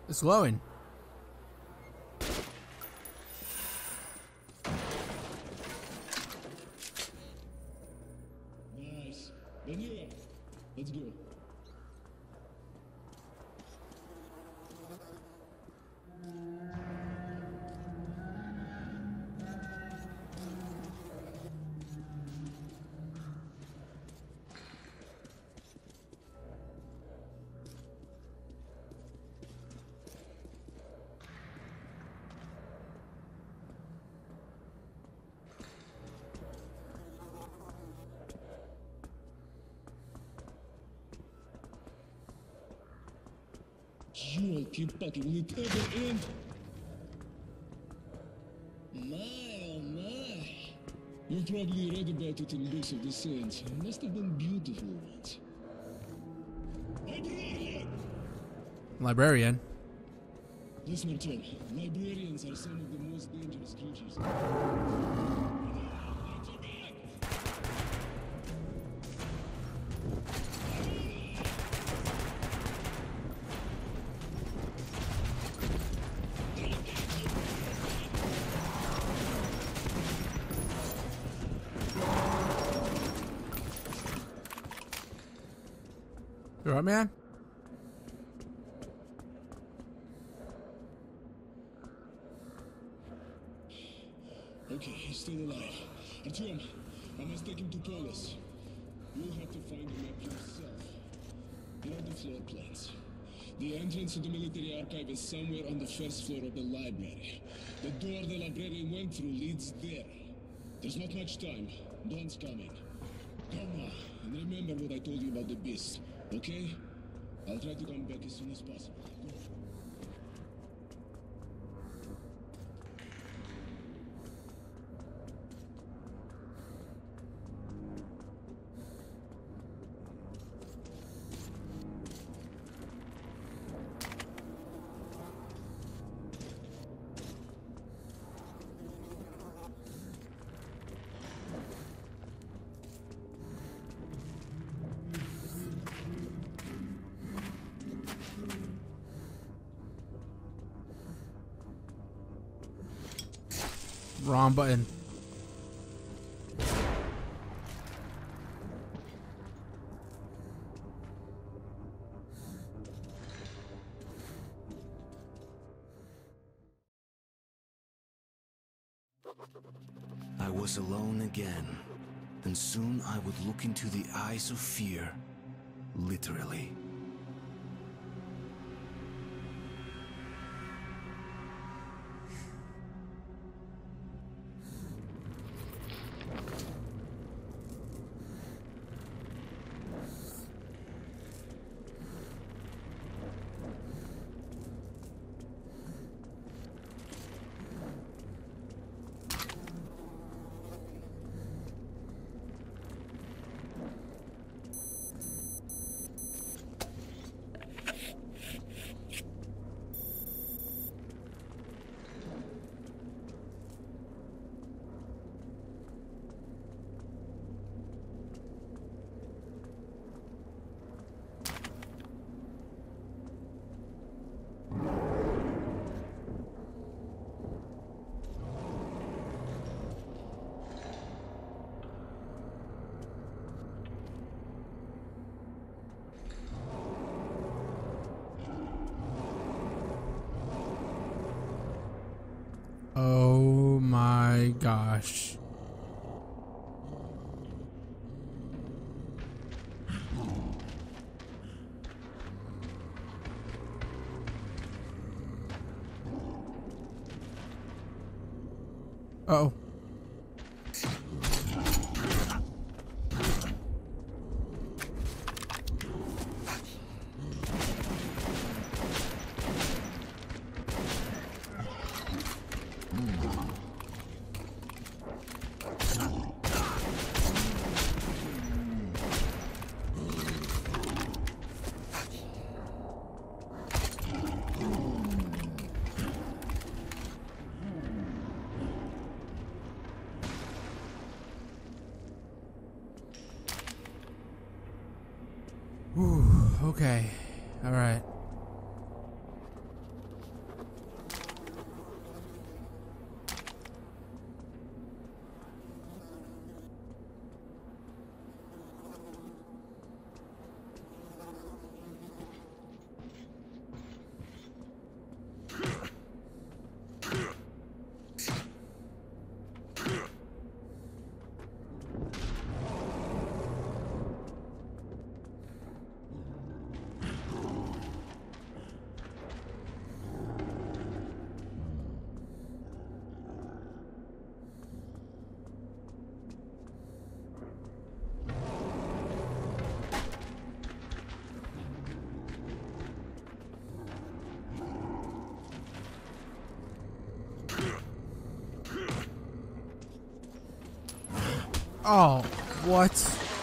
It's glowing. Nice. Daniela, let's go. Yolki-paki, will it ever end? My, oh my. You've probably read about it in books of the saints. It must have been beautiful once. Librarian! Librarian. Listen, Tom. Librarians are some of the most dangerous creatures. You alright, man? Okay, he's still alive. Artyom, I must take him to Polis. You'll have to find the map yourself. Here are the floor plans. The entrance to the military archive is somewhere on the first floor of the library. The door the librarian went through leads there. There's not much time. Dawn's coming. Come now, and remember what I told you about the beast, okay? I'll try to come back as soon as possible. Go. Wrong button. I was alone again, and soon I would look into the eyes of fear, literally. Oh my gosh. Uh-oh. Whew, okay. All right. Oh, what?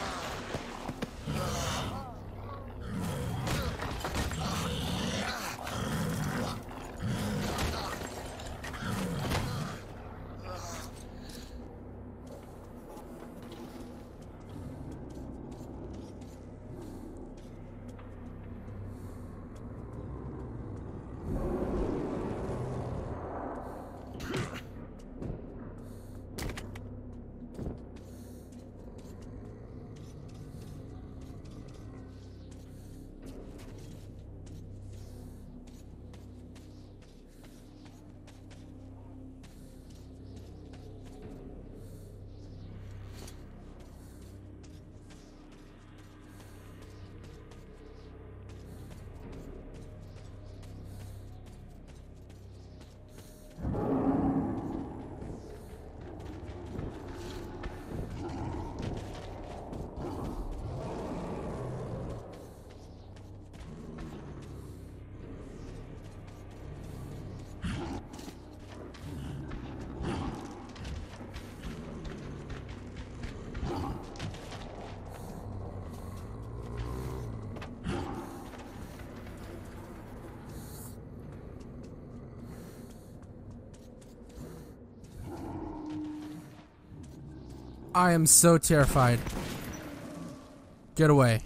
I am so terrified. Get away.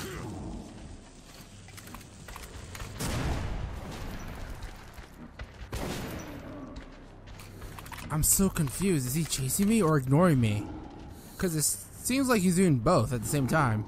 I'm so confused. Is he chasing me or ignoring me? Because it seems like he's doing both at the same time.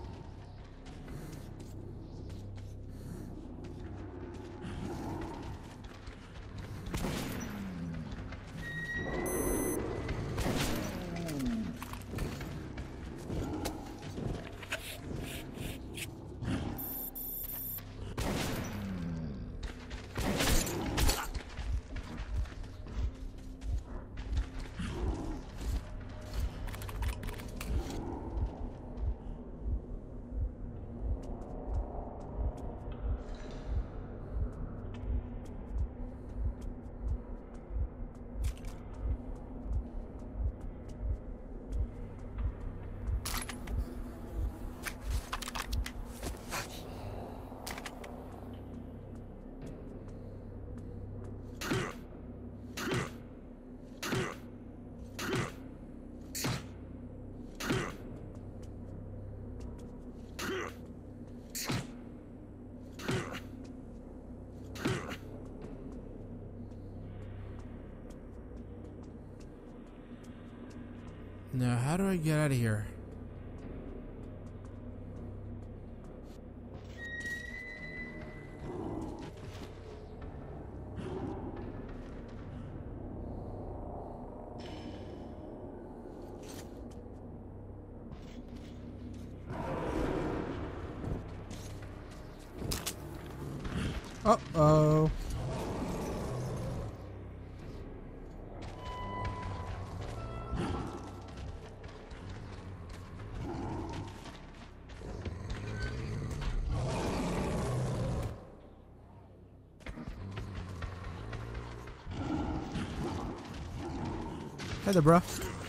Now, how do I get out of here? Uh-oh. Hey there, bro.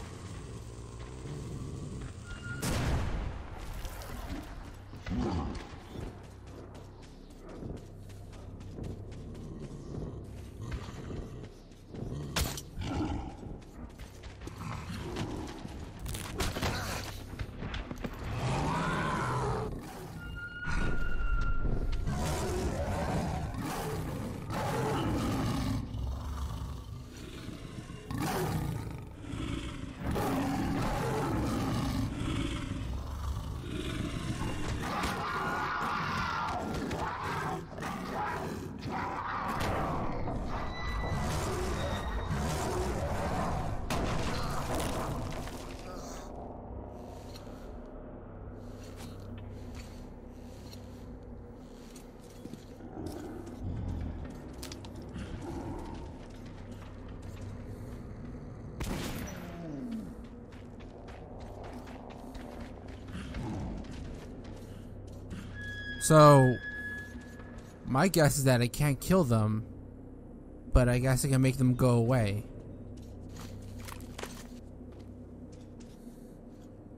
So, my guess is that I can't kill them, but I guess I can make them go away.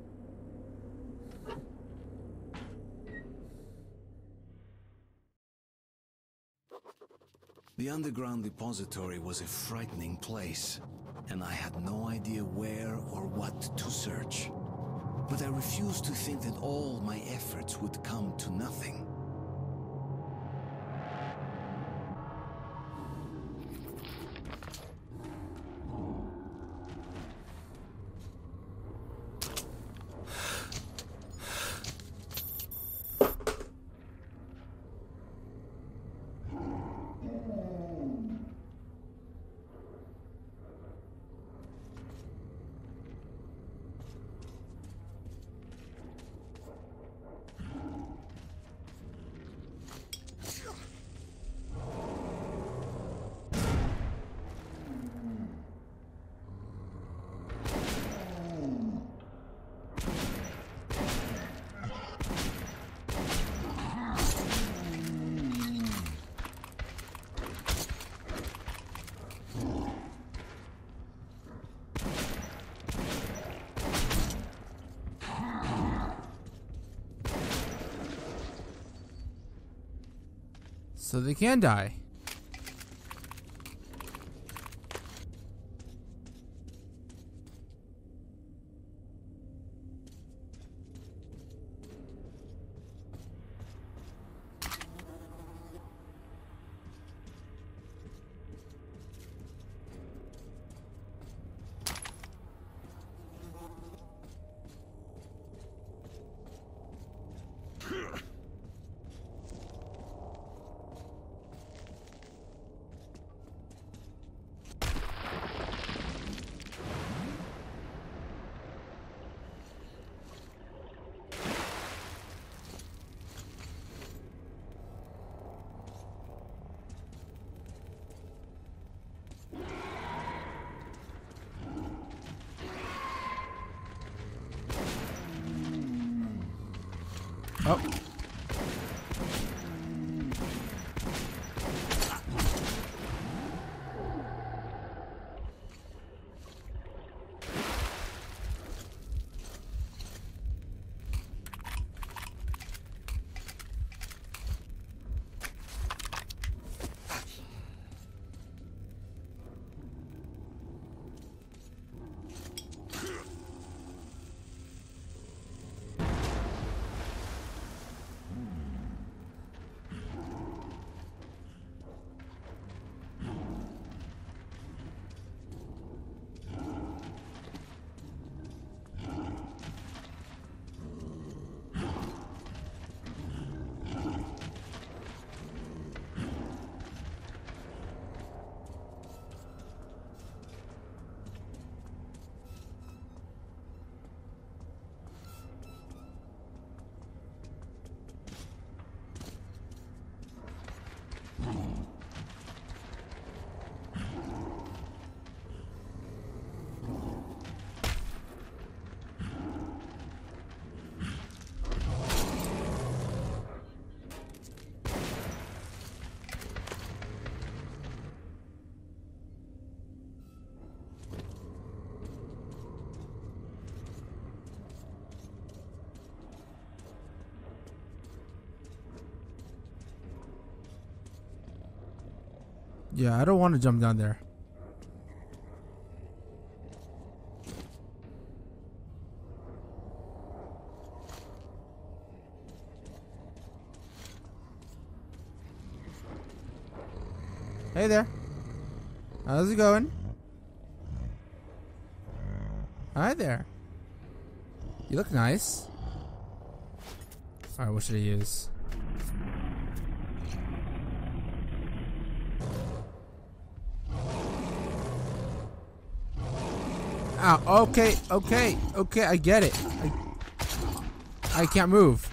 The underground depository was a frightening place, and I had no idea where or what to search. But I refused to think that all my efforts would come to nothing. So they can die. Oh. Yeah, I don't want to jump down there. Hey there. How's it going? Hi there. You look nice. Alright, what should I use? Ow, okay, I get it. I can't move.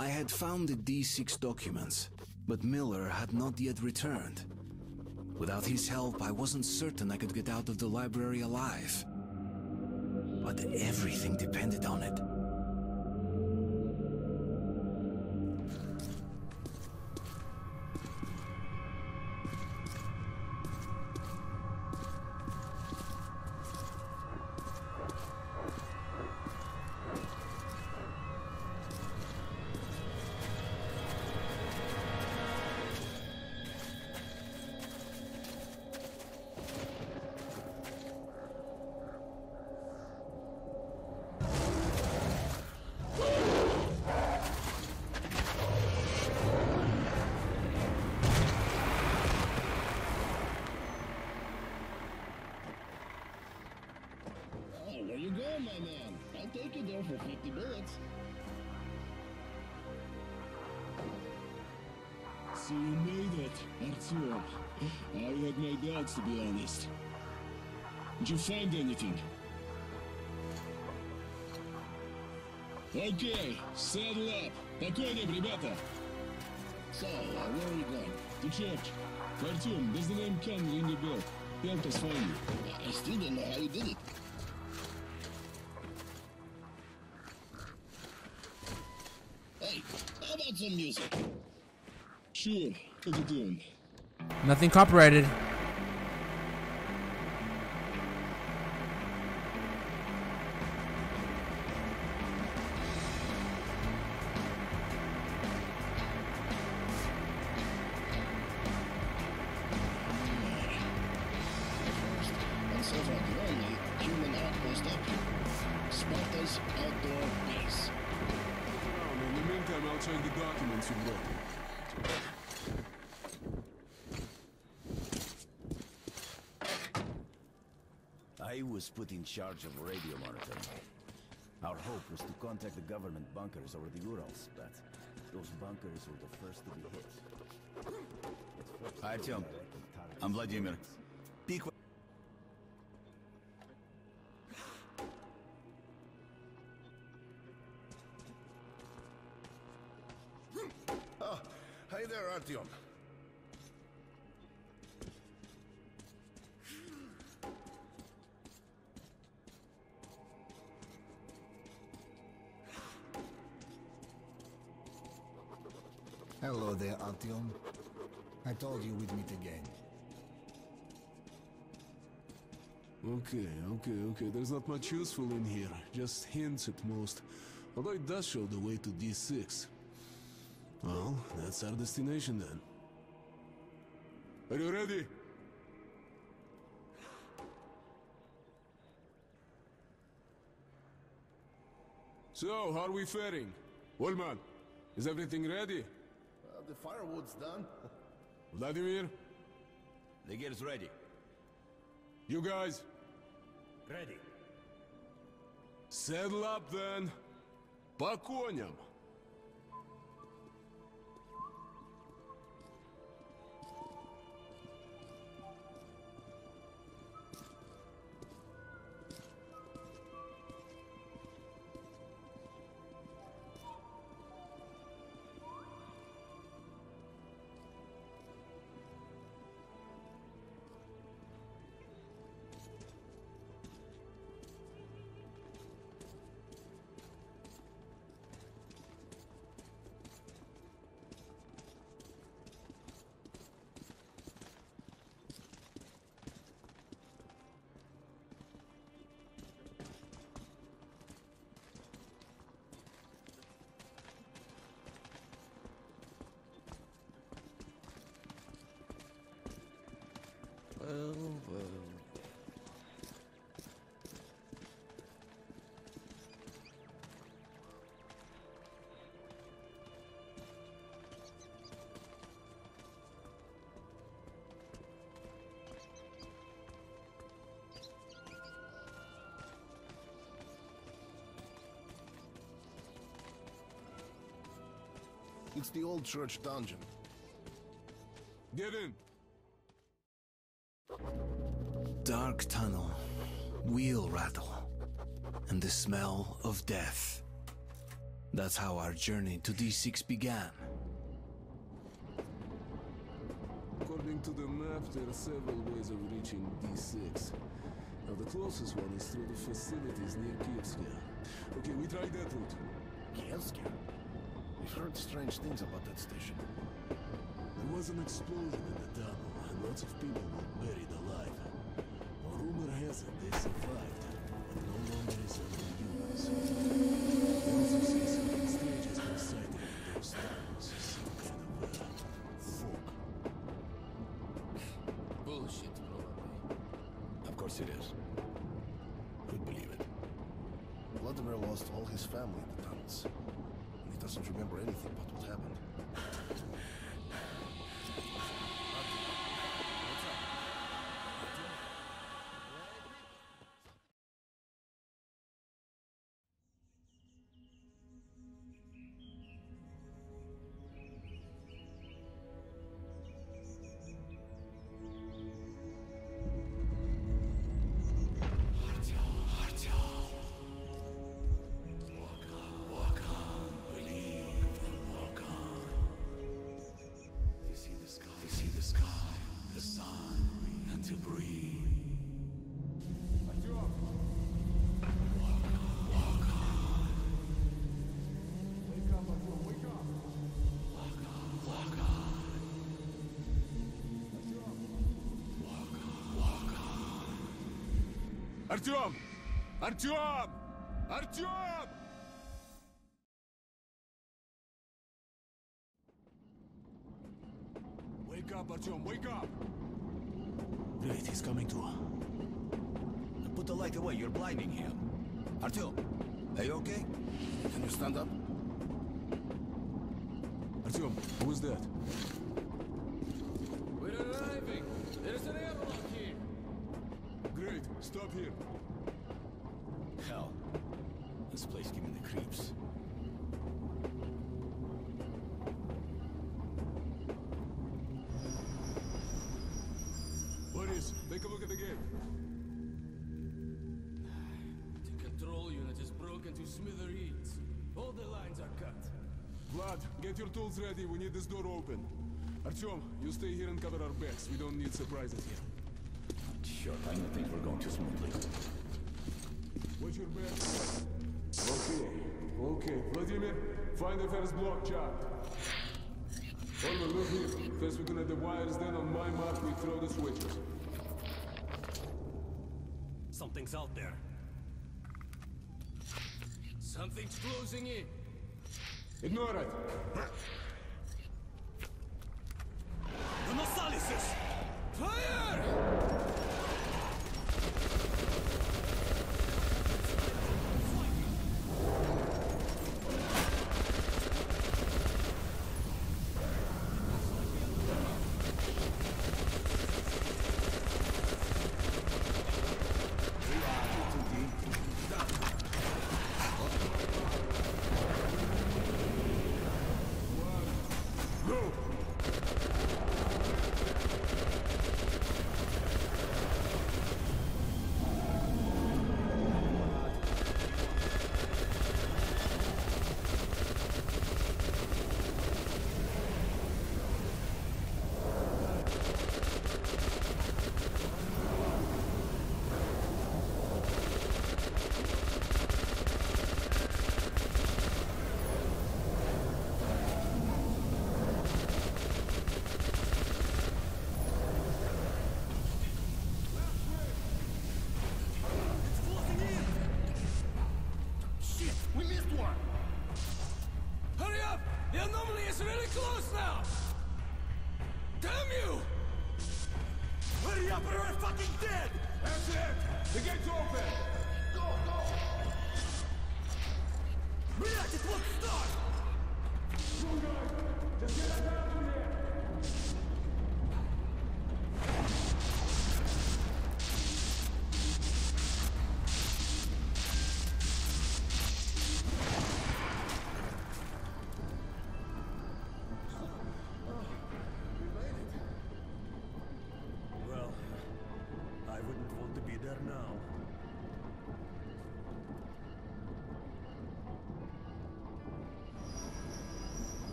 I had found the D6 documents, but Miller had not yet returned. Without his help, I wasn't certain I could get out of the library alive. But everything depended on it. Where you going, my man? I'll take you there for 50 bullets. So you made it, Artyom. I had my doubts, to be honest. Did you find anything? Okay, saddle up. По коням, ребята. So, where are you going? To church. Artyom, does the name Ken ring a bell? Help us find you. I still don't know how you did it. Hey, how about some music? Sure, what you doing? Nothing copyrighted. And so far the only human outpost up here. Sparta's outdoor base. In the meantime, I'll check the documents you brought. I was put in charge of radio monitoring. Our hope was to contact the government bunkers over the Urals, but those bunkers were the first to be hit. Artyom, I'm Vladimir. Peek. Hi there, Artyom. Hello there, Artyom. I told you we'd meet again. Okay. There's not much useful in here. Just hints at most. Although it does show the way to D6. Well, that's our destination then. Are you ready? So, how are we faring? Wallman, is everything ready? The firewood's done. Vladimir, The gear's ready. you guys, Ready. saddle up then. По коням. It's the old church dungeon. Get in. Dark tunnel, wheel rattle, and the smell of death. That's how our journey to D6 began. According to the map, there are several ways of reaching D6. Now, the closest one is through the facilities near Kievskia. Okay, we tried that route. Kievskia? We've heard strange things about that station. There was an explosion in the tunnel, and lots of people were buried alive. Well, rumor has it they survived, but no longer is under humans. They also say something strange has been sighted in those tunnels. Some kind of, fog. Bullshit, probably. Of course it is. Who'd believe it? Vladimir lost all his family in the tunnels. And he doesn't remember anything about what happened. Artyom! Artyom! Artyom! Wake up, Artyom, wake up! Great, he's coming to. Put the light away, you're blinding him. Artyom, are you okay? Can you stand up? Artyom, who is that? We're arriving! There's an airlock here! Great, stop here. Hell, this place gave me the creeps. Boris, take a look at the gate. The control unit is broken to smithereens. All the lines are cut. Vlad, get your tools ready. We need this door open. Artyom, you stay here and cover our backs. We don't need surprises here. Sure, I know things were going too smoothly. Watch your back. Okay. Vladimir, find the first block chart. Oliver, look here. First we connect the wires, then on my mark we throw the switches. Something's out there. Something's closing in. Ignore it. The Nosalises! Fire!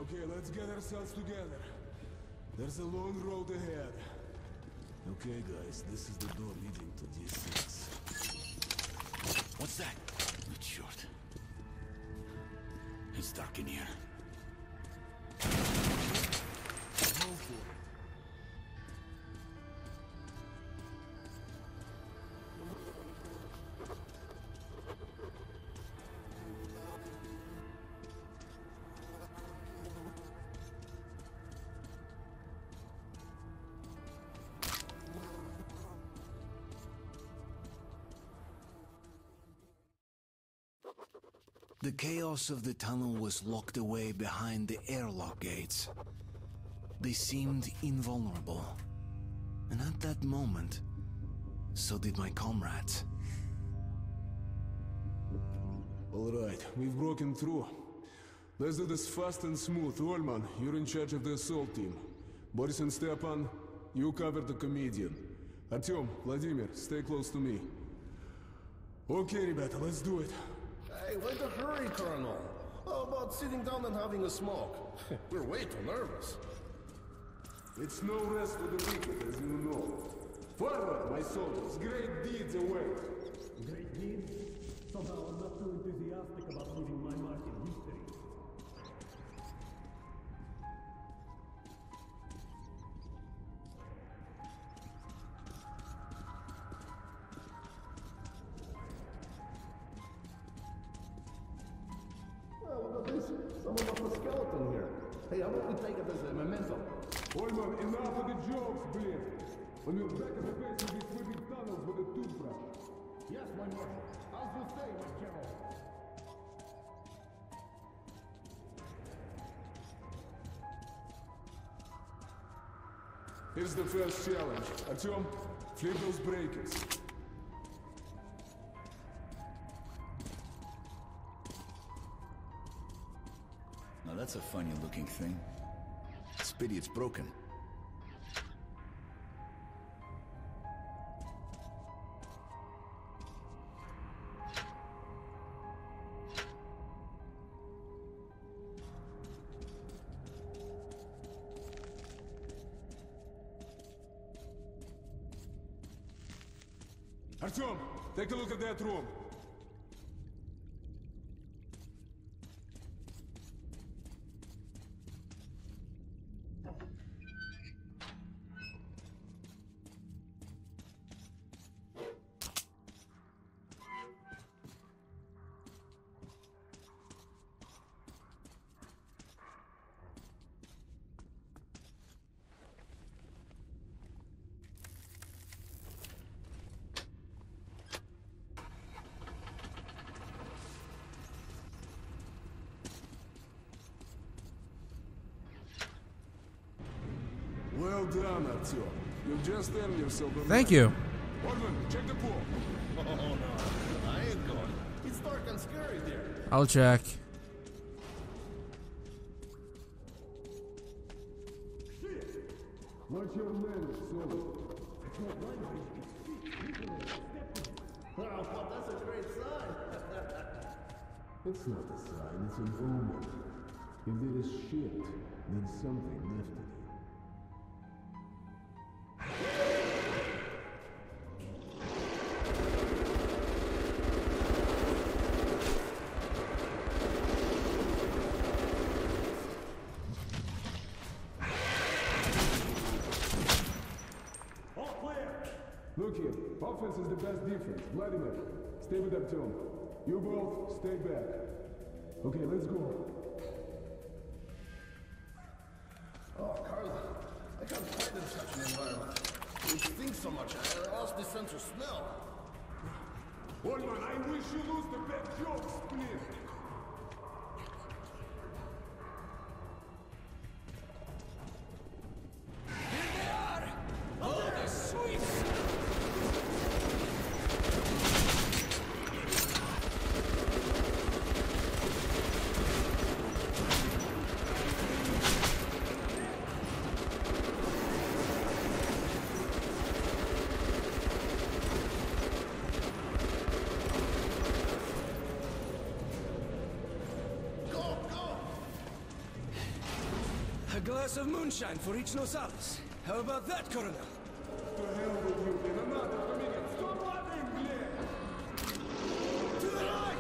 Okay, let's get ourselves together. There's a long road ahead. Okay, guys, this is the door leading to D6. What's that? Good shot. It's dark in here. Go for it. The chaos of the tunnel was locked away behind the airlock gates. They seemed invulnerable. And at that moment, so did my comrades. All right, we've broken through. Let's do this fast and smooth. Olman, you're in charge of the assault team. Boris and Stepan, you cover the comedian. Artyom, Vladimir, stay close to me. Okay, ребята, let's do it. Hey, why the hurry, Colonel? How about sitting down and having a smoke? We're way too nervous. It's no rest for the wicked, as you know. Forward, my soldiers, great deeds await. Great deeds? Somehow I'm not too enthusiastic about leaving my mark in history. Someone left a skeleton here. Hey, how about we take it as a memento? Olman, enough of the jokes, блин! On your back of the base will be sweeping tunnels with a toothbrush. Yes, my marshal. As you say, my general. Here's the first challenge. Artyom, flip those breakers. Now that's a funny looking thing. It's a pity it's broken. Artyom, take a look at that room. Well done, Artyom. You've just earned yourself a Thank medal. you. Orman, check the pool. Oh, no. I ain't going. It's dark and scary there. I'll check. Watch your manners, soldier. Oh, that's a great sign. It's not a sign, it's an omen. If there is shit, then something left it. Look here, offense is the best defense. Vladimir, stay with Artyom. You both, stay back. Okay, let's go. Oh, Carla, I can't fight in such an environment. It stinks so much, I lost the sense of smell. Olman, I wish you lose the bad jokes, please. glass of moonshine for each Nosalis. How about that, Colonel? To hell with you, in another minute. Stop laughing, Blair! To the right!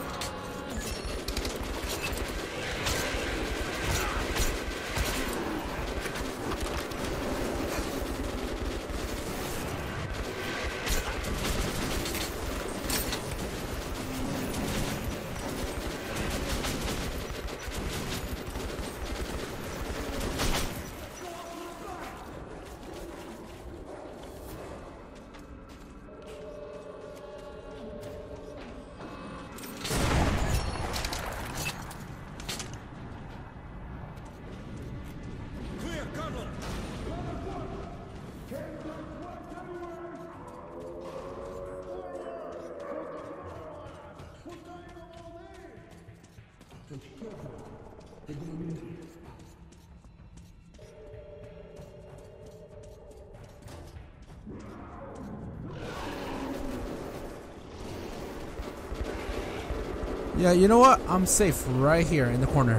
Yeah, you know what? I'm safe right here in the corner.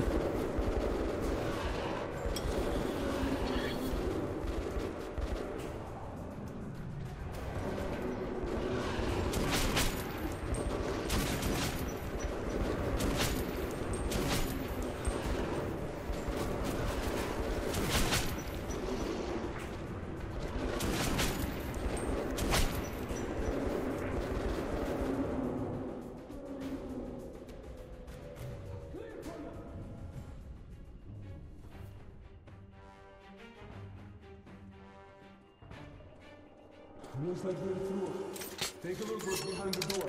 Looks like we're through. Take a look what's behind the door.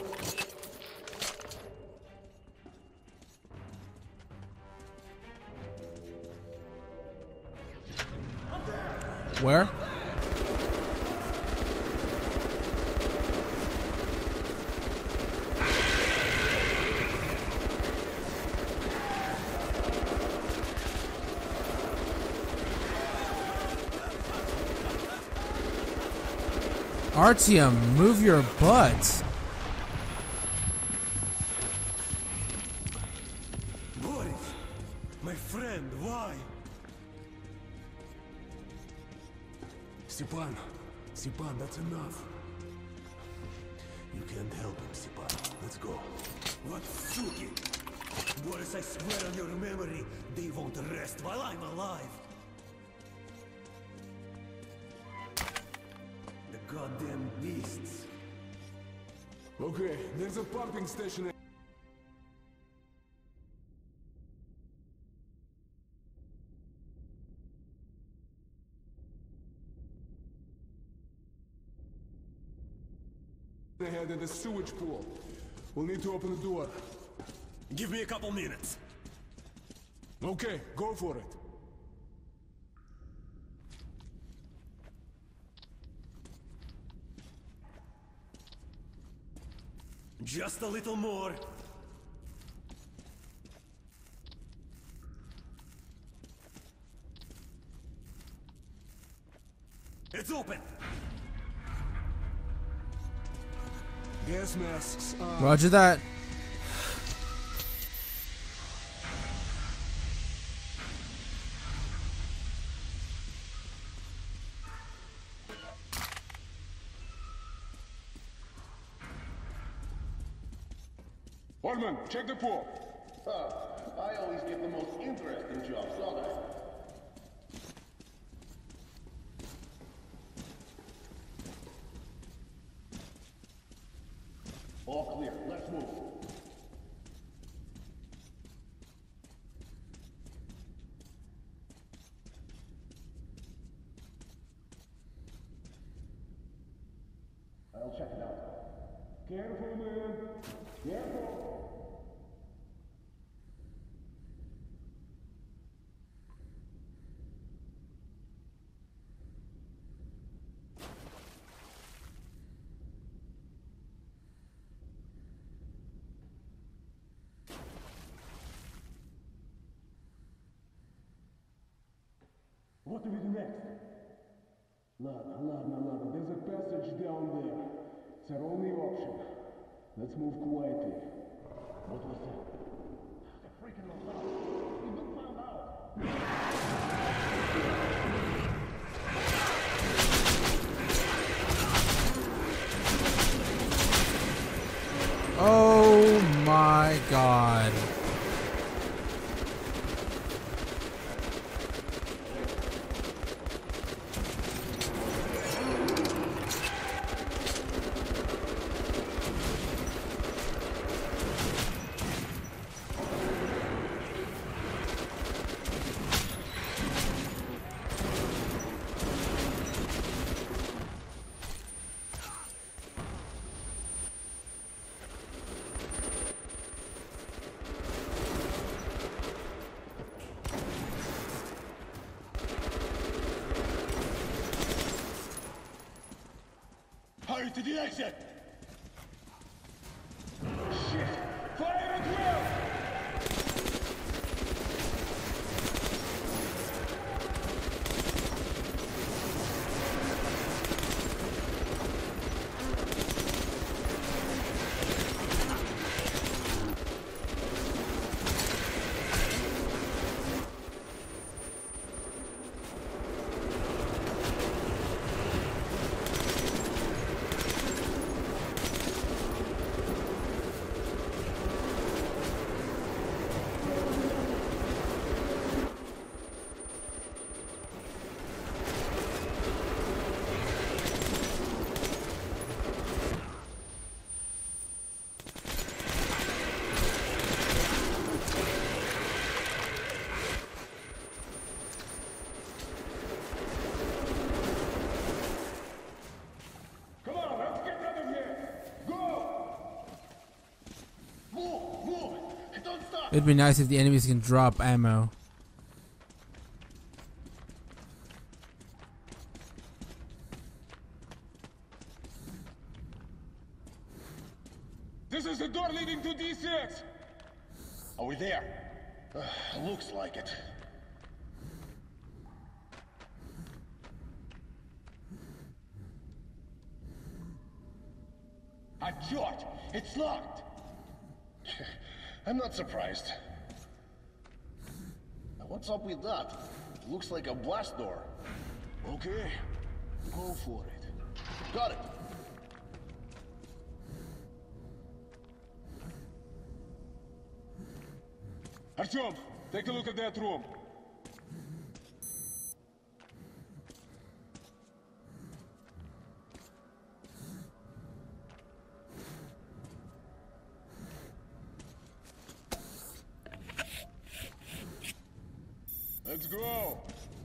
Where? Artyom, move your butt. Boris, my friend, why? Stepan, that's enough. You can't help him, Stepan. Let's go. What suki? Boris, I swear on your memory, they won't rest while I'm alive. The goddamn beasts. Okay, there's a pumping station. Ahead in the sewage pool. We'll need to open the door. Give me a couple minutes. Okay, go for it. Just a little more. It's open. Gas masks. Roger that. Orman, check the pool. I always get the most interesting jobs, don't I? All clear. Let's move. I'll check it out. Careful, man. Careful. What do we do next? Nada. There's a passage down there. It's our only option. Let's move quietly. What was that? The freaking alarm. We've been found out. god. Hurry to the exit! Shit! Fire at will! It'd be nice if the enemies can drop ammo. This is the door leading to D6! Are we there? Looks like it. Ah, George! It's locked! I'm not surprised. What's up with that? Looks like a blast door. Okay, go for it. Got it! Artyom, take a look at that room. Let's go!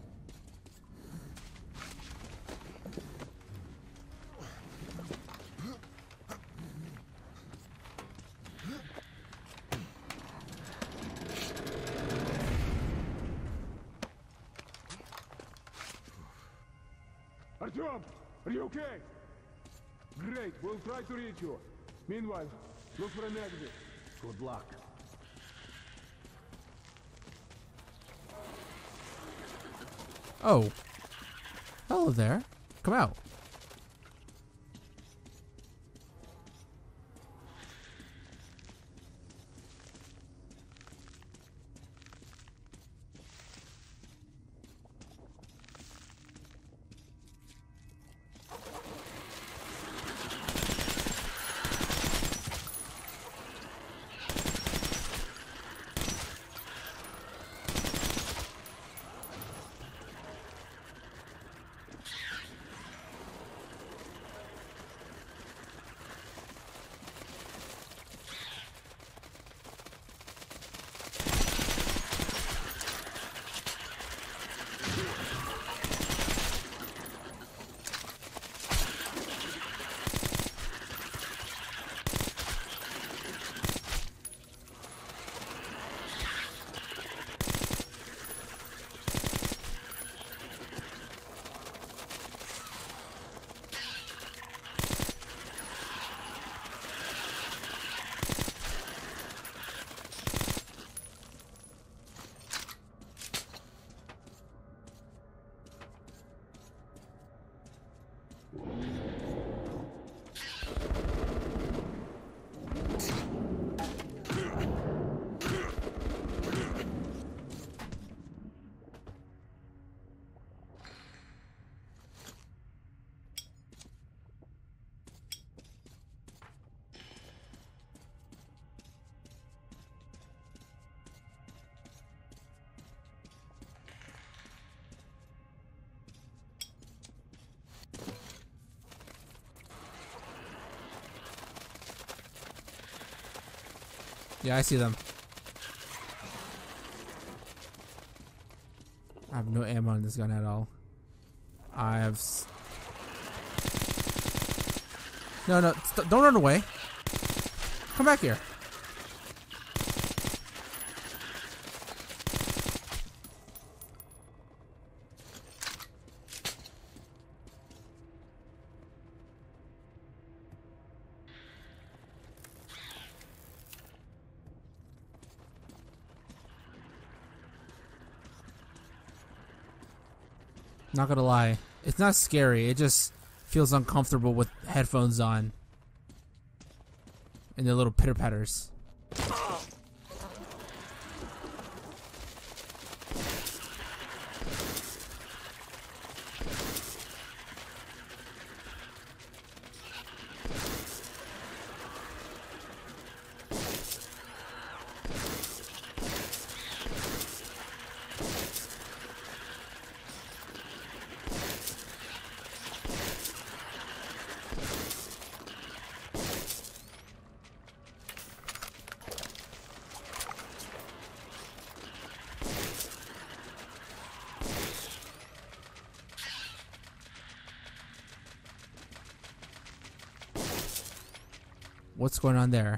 Artyom, are you okay? Great, we'll try to reach you. Meanwhile, look for an exit. Good luck. Oh. Hello there. Come out. Yeah, I see them. I have no ammo on this gun at all. I have... No, no, don't run away. Come back here. Not gonna lie, it's not scary, it just feels uncomfortable with headphones on. And the little pitter patters. What's going on there?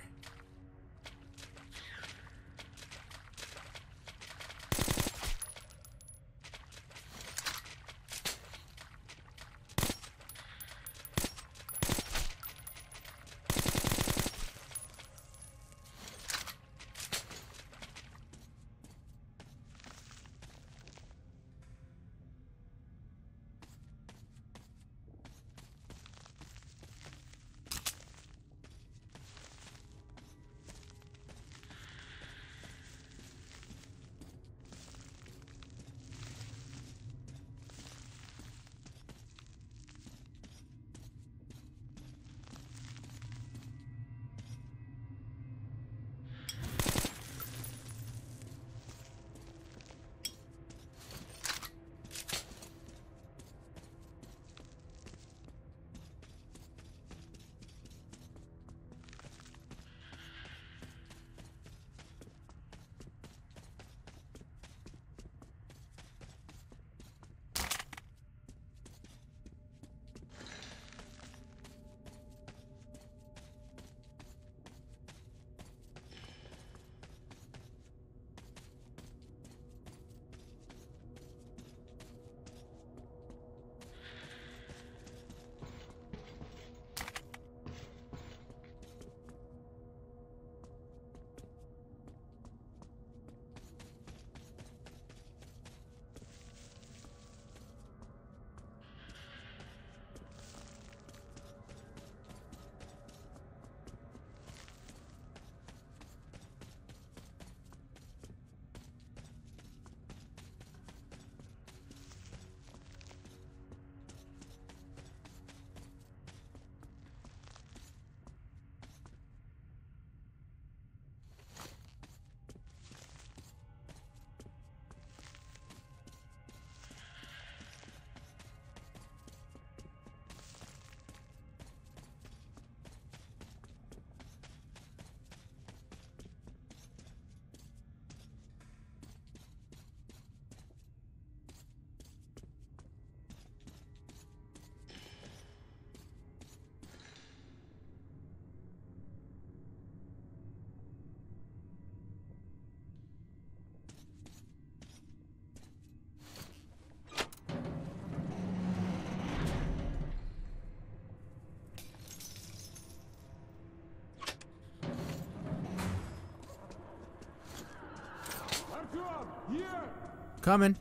Coming.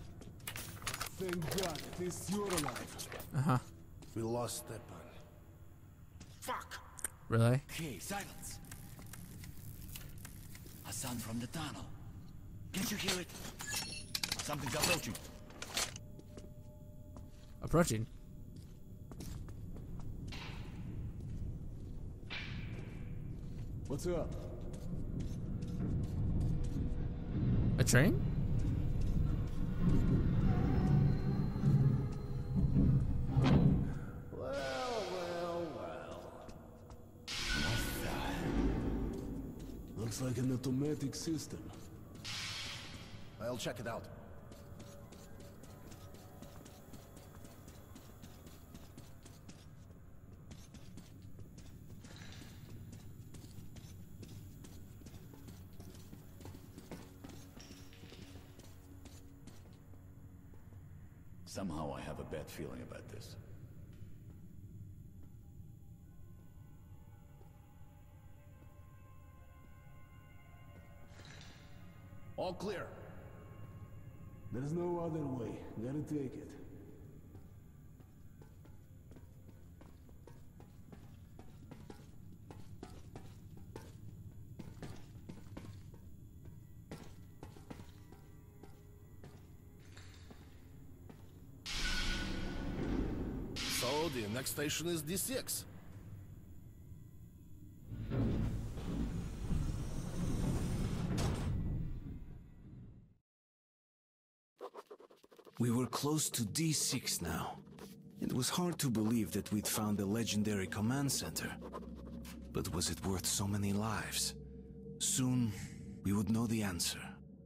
Thank God, at least you're alive. Uh-huh. We lost Stepan. Fuck! Really? Okay, silence. A sound from the tunnel. Can't you hear it? Something's approaching. Approaching? What's up? A train? Looks like an automatic system. I'll check it out. Somehow I have a bad feeling about this. All clear. There's no other way. Gotta take it. So the next station is D6. We were close to D6 now. It was hard to believe that we'd found the legendary command center. But was it worth so many lives? Soon, we would know the answer.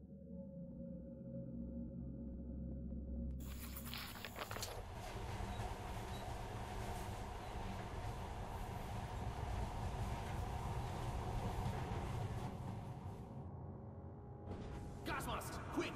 Gas masks, quick!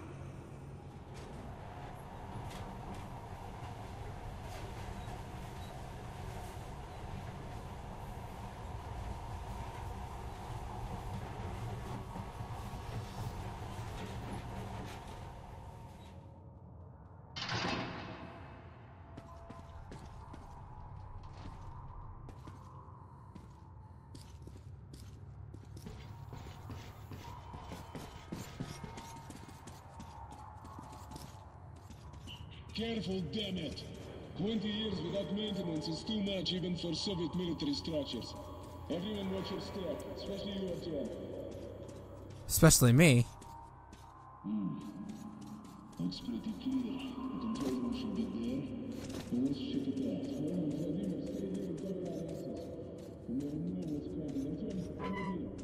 Careful, damn it! 20 years without maintenance is too much even for Soviet military structures. Everyone watch your step, especially you, Artyom. Especially me. Looks pretty clear. The control room should be there. But let's check it out. Vladimir, stay here and cover our asses. You never know what's coming. Artyom, come with me.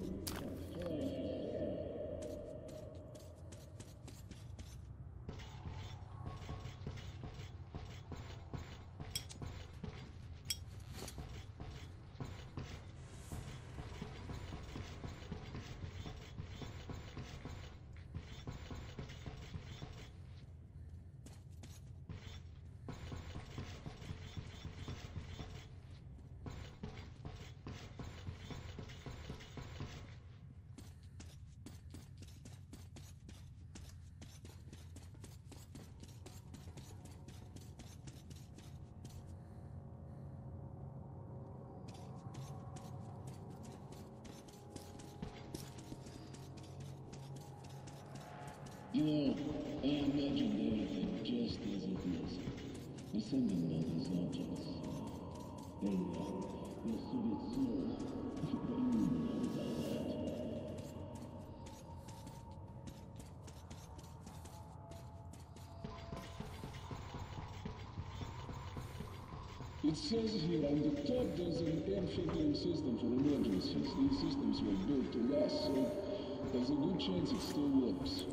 You know, I imagined everything just as it is. The sending all these objects. There you are. The Soviet soul. What do you know about that? It says here on the top there's an air filtering system for emergencies. These systems were built to last, so there's a good chance it still works.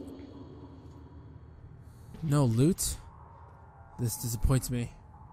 No loot? This disappoints me.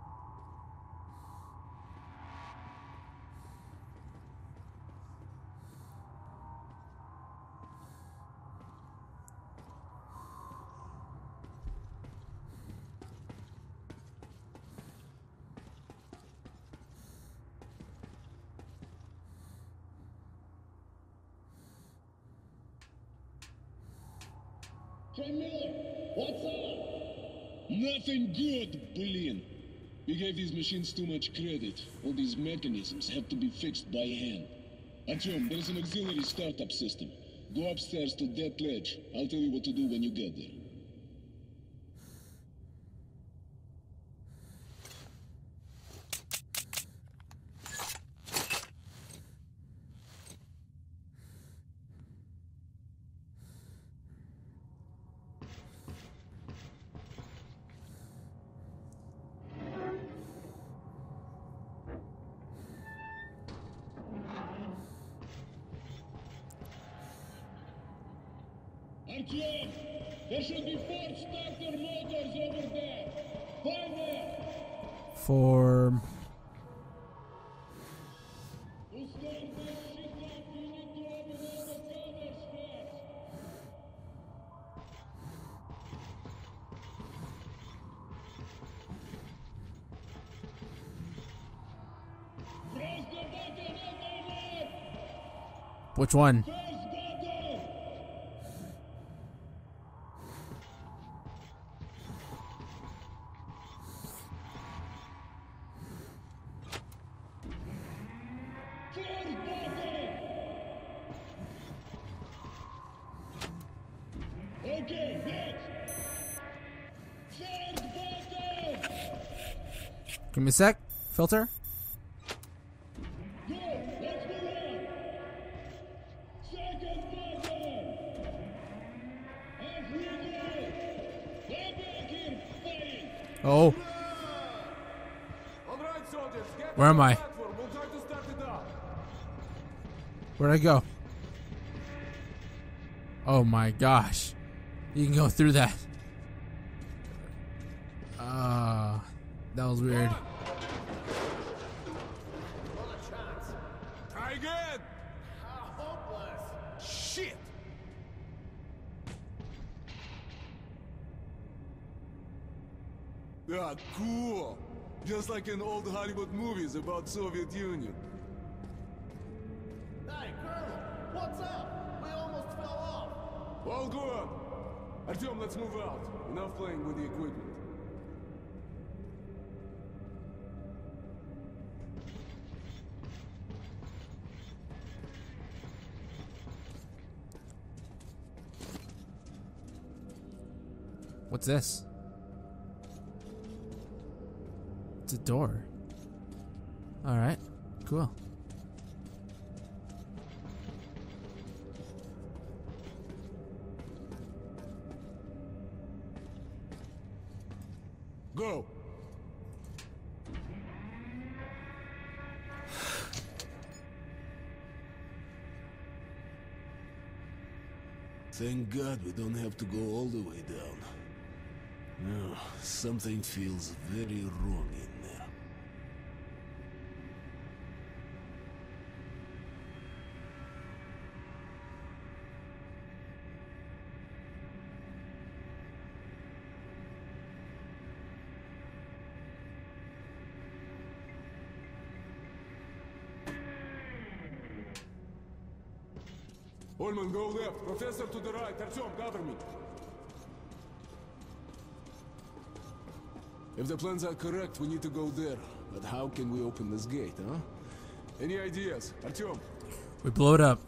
Hey Miller, what's up? Nothing good, Billion. We gave these machines too much credit. All these mechanisms have to be fixed by hand. Artyom, there's an auxiliary startup system. Go upstairs to that ledge. I'll tell you what to do when you get there. Artyom, there should be 4 starter motors over there. Find them. For To start this shit up, you need to open all the covers first. Press the button on the left. which one? First button. Fourth button. Okay, next. Third button. Give me a sec. Filter. Good, let's move on. Second button. Off we go. Get back here, fighting. Oh, All right, soldiers, get where on am the I? platform. We'll try to start it up. Where'd I go? Oh my gosh. You can go through that. That was weird. Try again. Shit. Ah, cool. Just like in old Hollywood movies about Soviet Union. Hey, Colonel, what's up? We almost fell off. All good. Artyom, let's move out. Enough playing with the equipment. What's this? It's a door. Alright, cool. Go. Thank God we don't have to go all the way down. No, something feels very wrong in there. Ullman, go left. Professor to the right. Artyom, cover me. If the plans are correct, we need to go there. But how can we open this gate, huh? Any ideas? Artyom? We blow it up.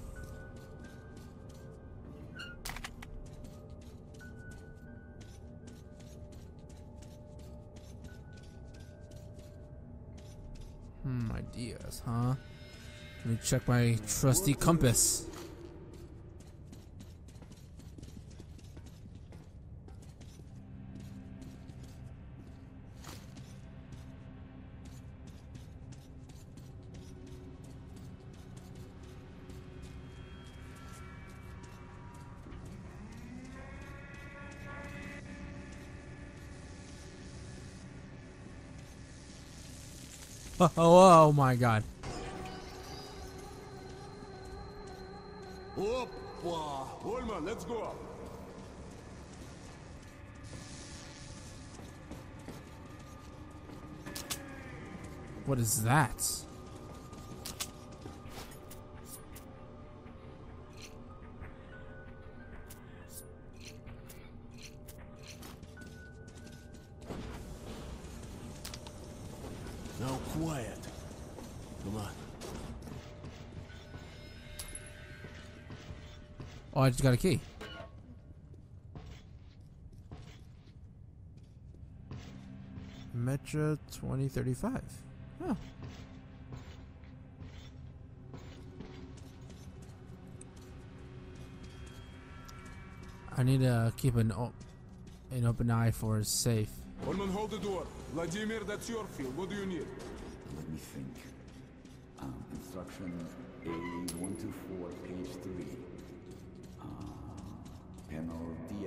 Ideas, huh? Let me check my trusty compass. Oh my god. Oppa! Ullman, let's go. What is that? Now quiet. Come on. Oh, I just got a key. Metro 2035. Oh. I need to keep an open eye for a safe. Ullman, hold the door. Vladimir, that's your field. What do you need? Let me think. Instruction A124, page 3.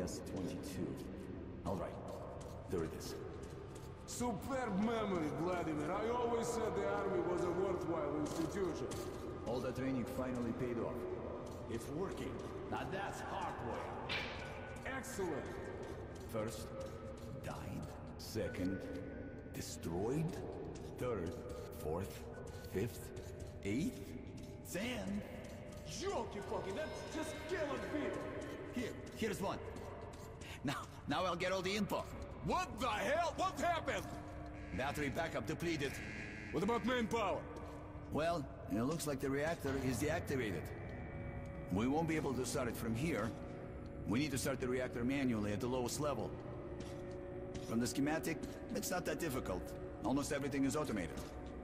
PS-22. All right, there it is. Superb memory, Vladimir. I always said the army was a worthwhile institution. All the training finally paid off. It's working. Now that's hardware. Excellent. First, died. Second, destroyed. Third, fourth, fifth, eighth, 10. Jokey fucking, that's just killer beer. Here's one. Now I'll get all the info. What the hell? What happened? Battery backup depleted. What about main power? Well, it looks like the reactor is deactivated. We won't be able to start it from here. We need to start the reactor manually at the lowest level. From the schematic, it's not that difficult. Almost everything is automated.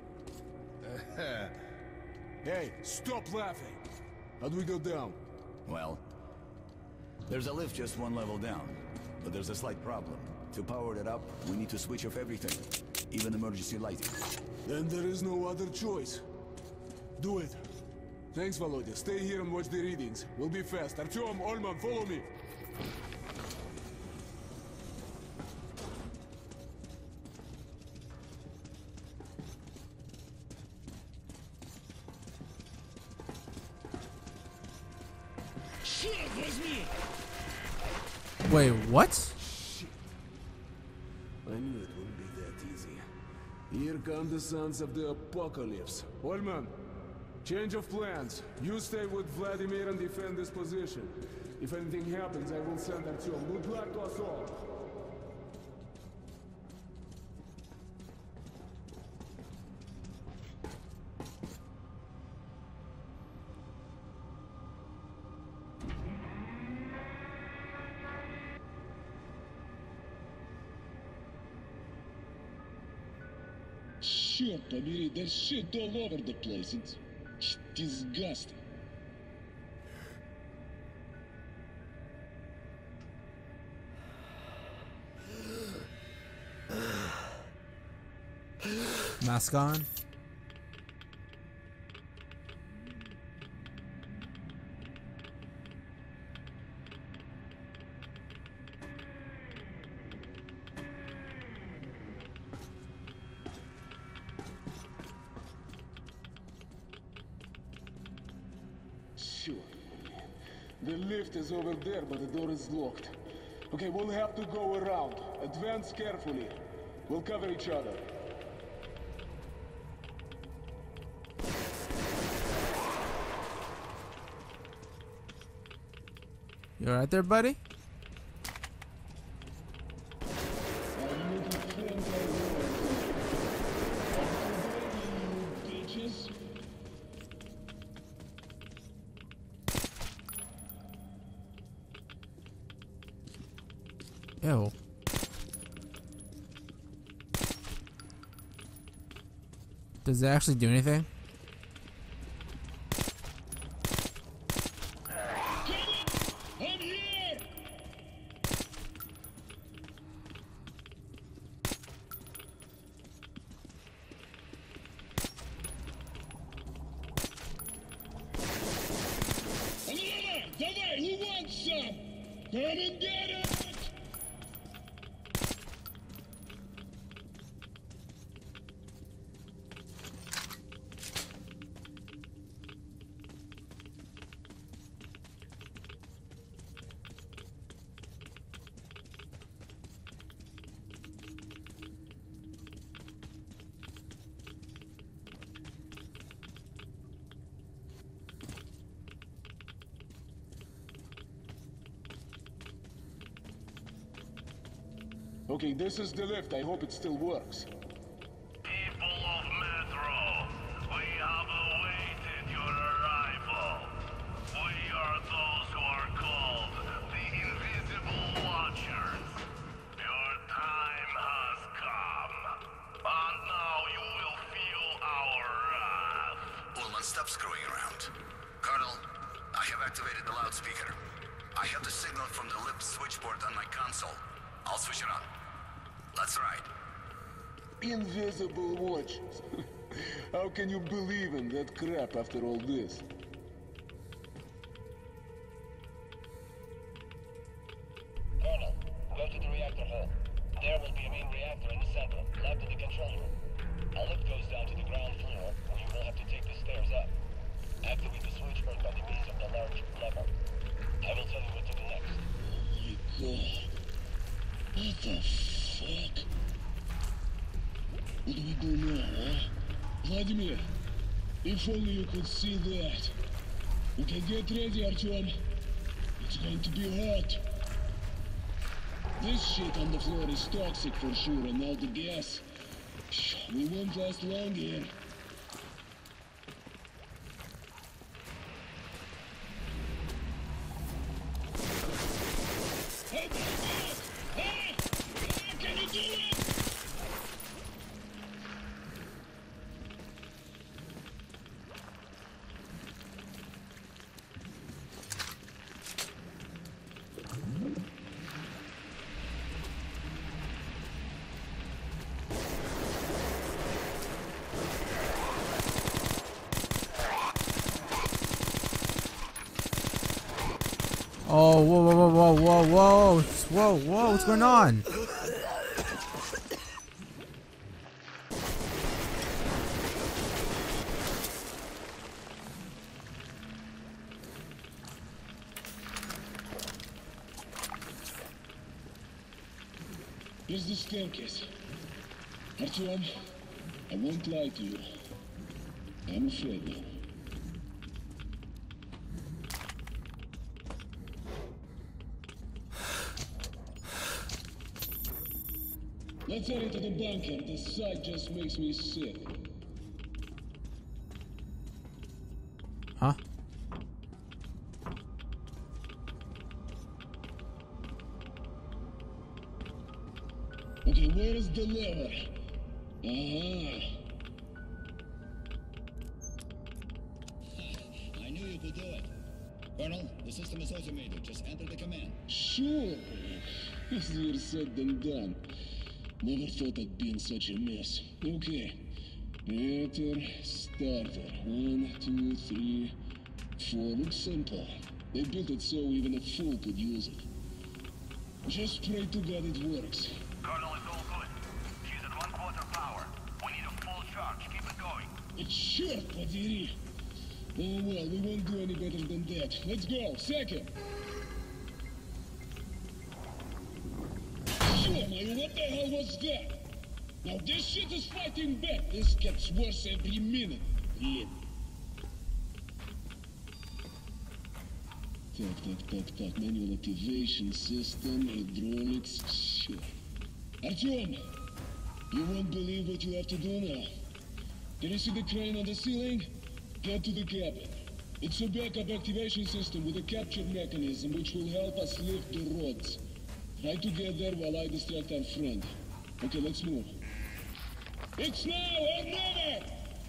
Hey, stop laughing. How do we go down? Well, there's a lift just one level down, but there's a slight problem. To power it up, we need to switch off everything, even emergency lighting. Then there is no other choice. Do it. Thanks, Volodya. Stay here and watch the readings. We'll be fast. Artyom, Olman, follow me. Wait, what? I knew it wouldn't be that easy. Here come the sons of the apocalypse. Olman, change of plans. You stay with Vladimir and defend this position. If anything happens, I will send Artyom. Good luck to us all. Черт побери, there's shit all over the place. It's disgusting. Mask on. The lift is over there, but the door is locked. Okay, we'll have to go around. Advance carefully. We'll cover each other. You alright there, buddy? Ew. Does it actually do anything? Давай, who wants some? Come and get it! Okay, this is the lift. I hope it still works. People of Metro, we have awaited your arrival. We are those who are called the Invisible Watchers. Your time has come, and now you will feel our wrath. Ullman, stop screwing around. Colonel, I have activated the loudspeaker. I have the signal from the lift switchboard on my console. I'll switch it on. That's right. Invisible watchers. How can you believe in that crap after all this? control room. A lift goes down to the ground floor, and you will have to take the stairs up. Activate the switchboard by the means of the large lever. I will tell you what to do next. Oh my god. What the fuck? What do we do now, huh? Vladimir, if only you could see that. Okay, get ready, Artyom. It's going to be hot. This shit on the floor is toxic for sure, and now the gas. We won't last long here. Hey, hey! Can you do it? Oh, whoa, whoa, whoa, whoa, whoa, whoa, whoa, what's going on? Here's the staircase. Artyom, I won't lie to you. I'm afraid now. Let's head into the bunker. This sight just makes me sick. Huh? Okay, where is the lever? Uh-huh. I knew you could do it. Colonel, the system is automated. Just enter the command. Sure. Easier said than done. Never thought I'd be in such a mess. Okay. Enter starter. 1, 2, 3, 4. Looks simple. They built it so even a fool could use it. Just pray to God it works. Colonel, it's all good. She's at 1/4 power. We need a full charge. Keep it going. Черт подери! Oh well, we won't do any better than that. Let's go. Second. What the hell was that? Now this shit is fighting back. This gets worse every minute. Блин. Так. Manual activation system, hydraulics. Shit. Artyom, you won't believe what you have to do now. Can you see the crane on the ceiling? Get to the cabin. It's a backup activation system with a capture mechanism which will help us lift the rods. Try to get there while I distract our friend. Okay, let's move. It's now or never!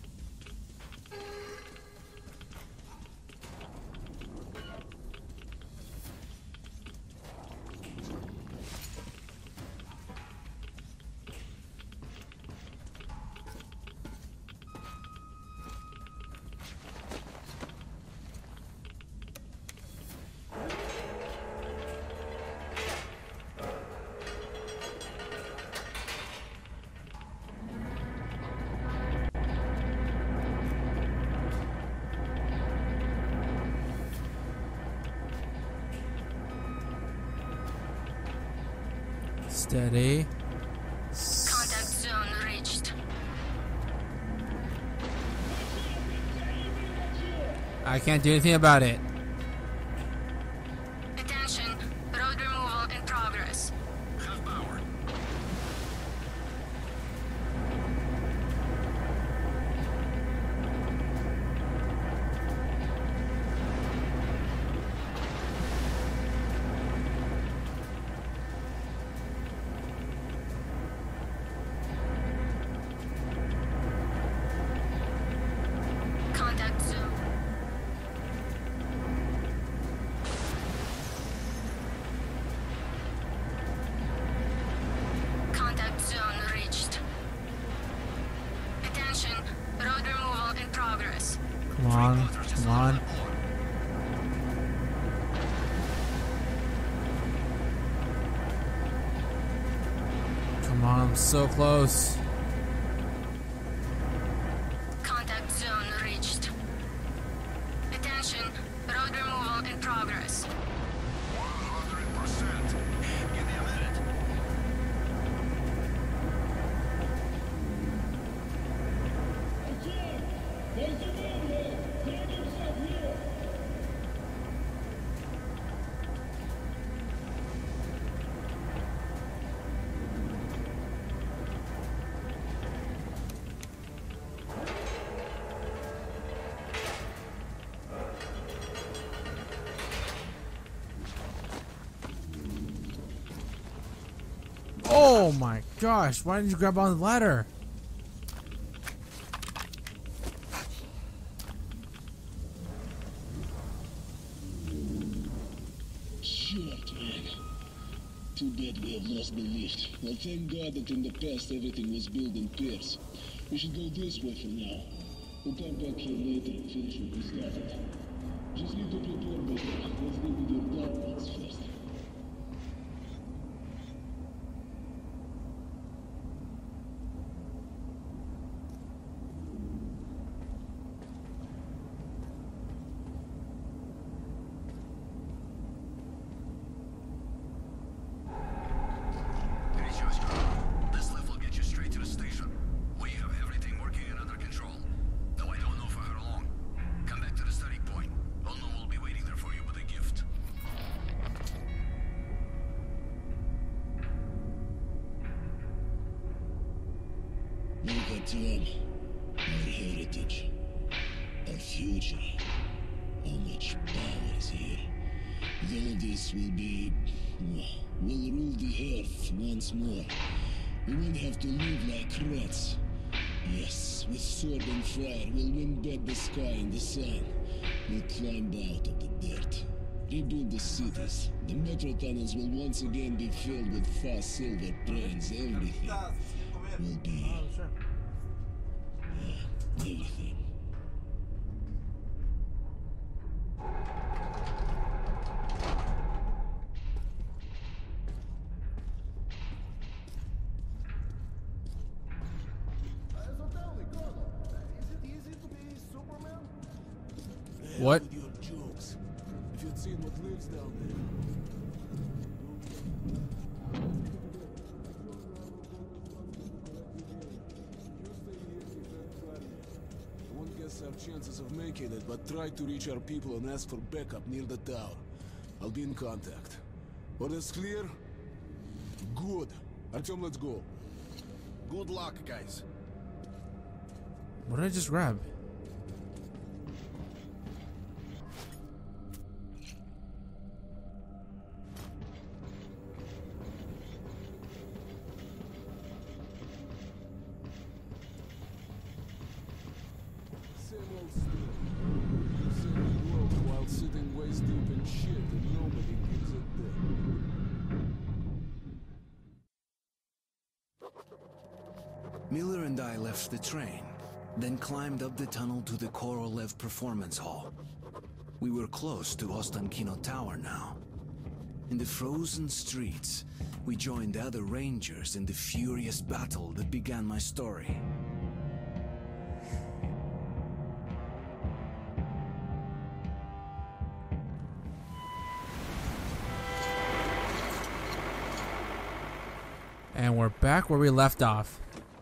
Steady. Contact zone reached. I can't do anything about it. Attention, road removal in progress. Have power. Contact zone. Contact zone reached. Attention, road removal in progress. Come on, come on. Come on, I'm so close. Oh my gosh, why didn't you grab on the ladder? Shit, man. Too bad we have lost the lift. Well, thank God that in the past everything was built in pairs. We should go this way for now. We'll come back here later and finish what we started. Just need to prepare better. Let's deal with your dark ones first. This lift will get you straight to the station. We have everything working and under control. Though I don't know for how long. Come back to the study point. Unknown will be waiting there for you with a gift. Look at Tom. Our heritage. Our future. How much power is here. All this will be... we'll rule the earth once more. We won't have to live like rats. Yes, with sword and fire, we'll win back the sky and the sun. We'll climb out of the dirt. Rebuild the cities. The metro tunnels will once again be filled with fast silver trains. Everything will be... everything. What? With your jokes. If you'd seen what lives down there. I won't guess our chances of making it, but try to reach our people and ask for backup near the tower. I'll be in contact. Orders clear? Good. Artyom, let's go. Good luck, guys. What did I just grab? Same old story. Same old world while sitting waist deep in shit and nobody gives a damn. Miller and I left the train, then climbed up the tunnel to the Korolev Performance Hall. We were close to Ostankino Tower now. In the frozen streets, we joined the other rangers in the furious battle that began my story. And we're back where we left off.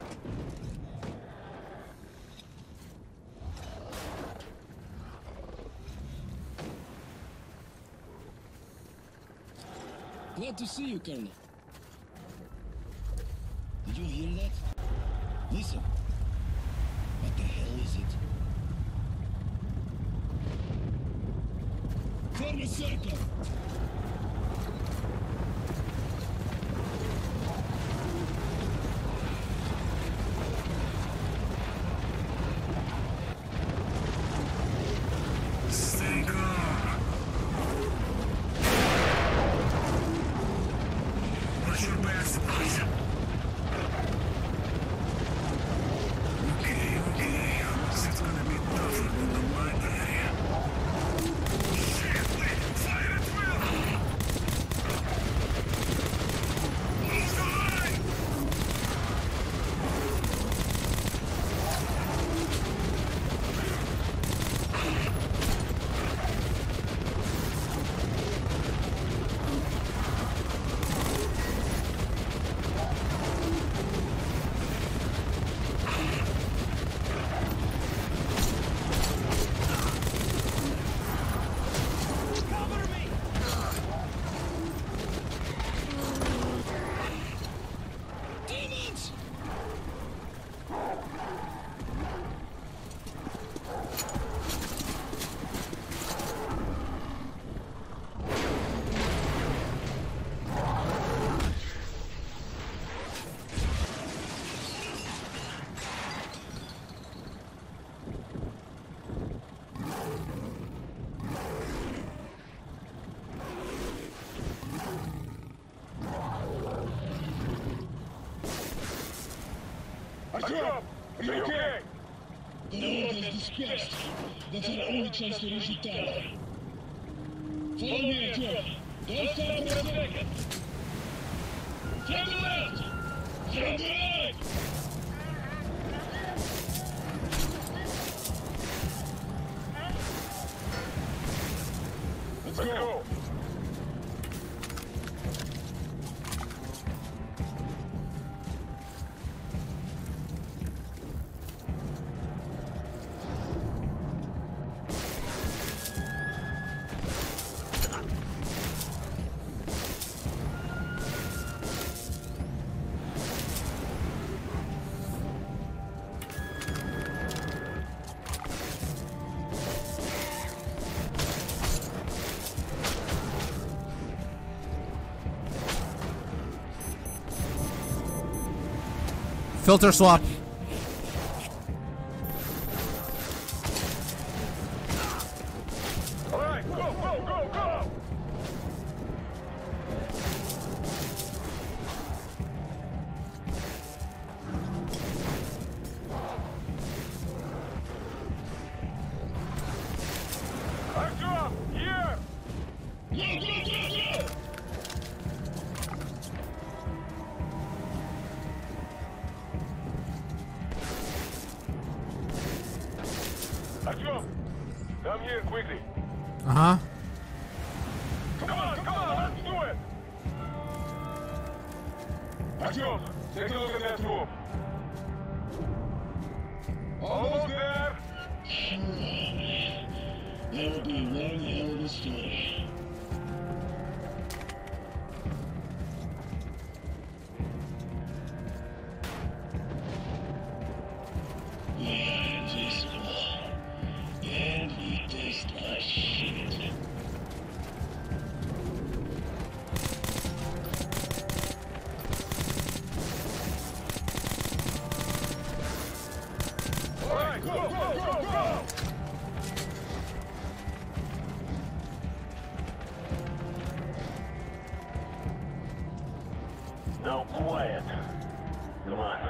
Glad to see you, Colonel. Did you hear that? Listen. What the hell is it? Form a circle! Stay calm. What's your best, boys? Okay. It's gonna be tougher than the library. Shit, wait, fire at will! Artyom! Are you okay? The horde has dispersed. That's our only chance to reach the tower. Follow me, Artyom. Don't stop for a second. From the left! From the right! Let's go! Filter swap. All right, go, go, go, go! Artyom, here! Go, go, go, go! Artyom, come here quickly. Uh-huh. Come on, let's do it! Artyom, take a look at that room. Almost there! That would be one hell of a story. Yeah, invisible. And we taste like shit. All right, go, go, go, go! Now quiet. Come on.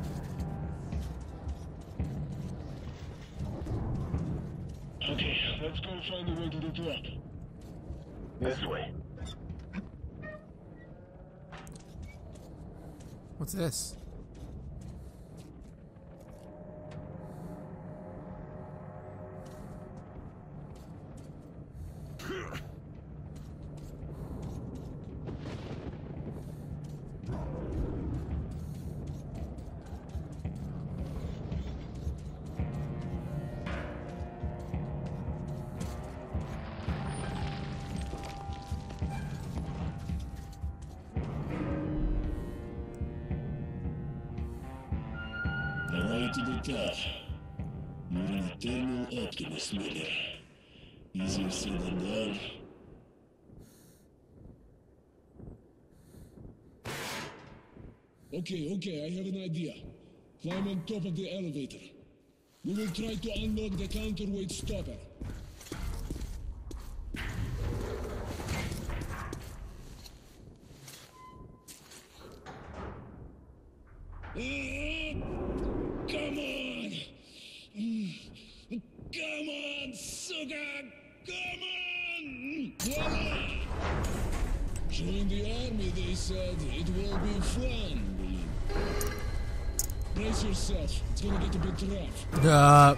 Okay, let's go find a way to the trap. This way. What's this? The way to the top. You're an eternal optimist, Miller. Easier said than done. Okay, I have an idea. Climb on top of the elevator. We will try to unlock the counterweight stopper. Come on! Come on, sugar! Come on! Voila! Join the army, they said. It will be fun, believe. Brace yourself. It's gonna get a bit rough.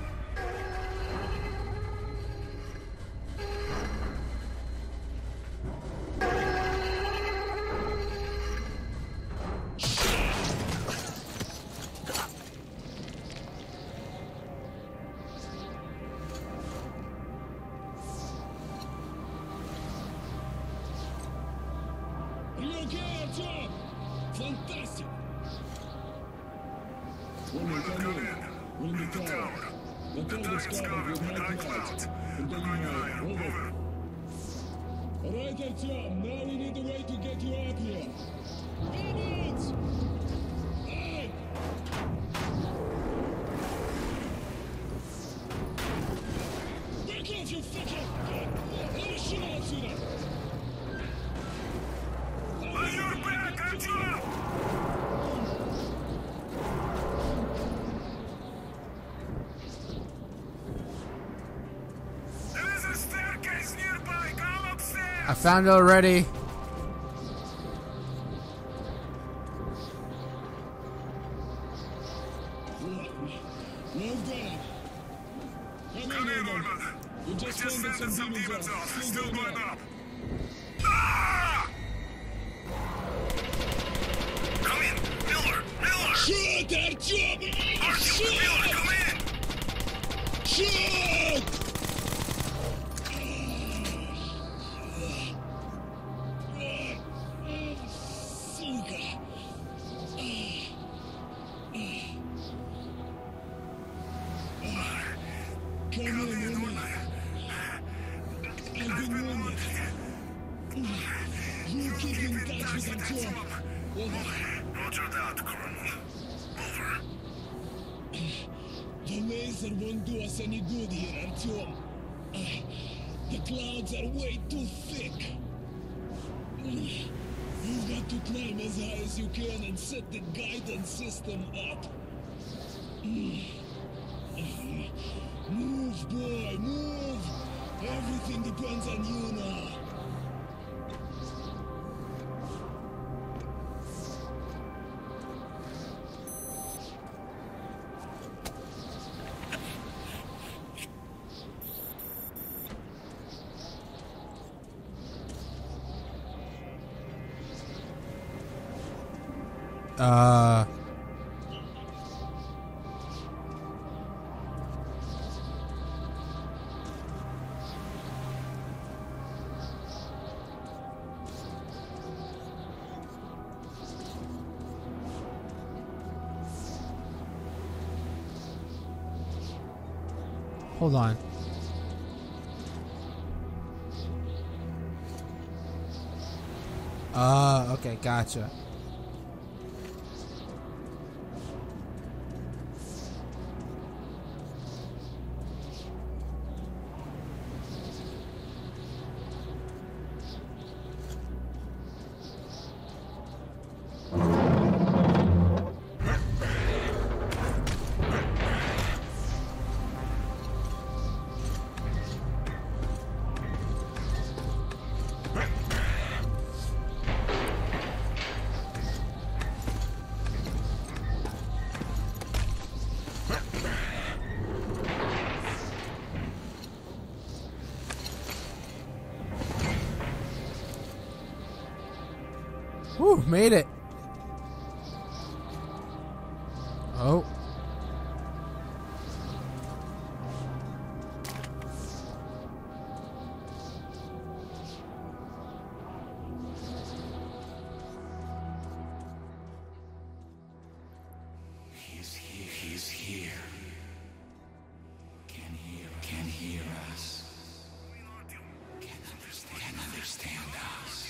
Are you okay, Artyom? Fantastic! Woman, come in. We're in the tower. The target's covered with high clouds. And then you over. Alright, Artyom, now we need a way to get you up here. Idiots! Hey! Back off, you fucker! Let me shoot out, sooner! On your back, Artyom! I found it already. Well done. Come in, Norman. You just fended some demons off. Still going up. Come in! Miller! Miller! Shoot, Artyom! Artyom! Miller, come in! Shoot! Сука! Come in, Norman. I've been wounded. You keep in touch with Artyom. Roger that, Colonel. Over. The laser won't do us any good here, Artyom. The clouds are way too thick. You've got to climb as high as you can and set the guidance system up. Move, boy, move! Everything depends on you now. Hold on. Okay, gotcha. Whew, made it. Oh. He's here. He's here. Can hear us. Can understand us.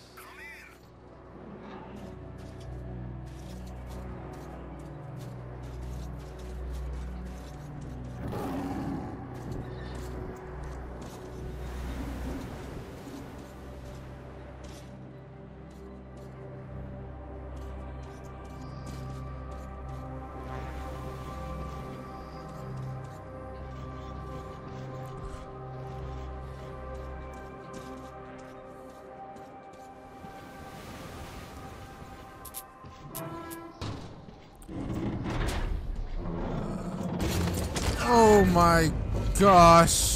Oh my gosh.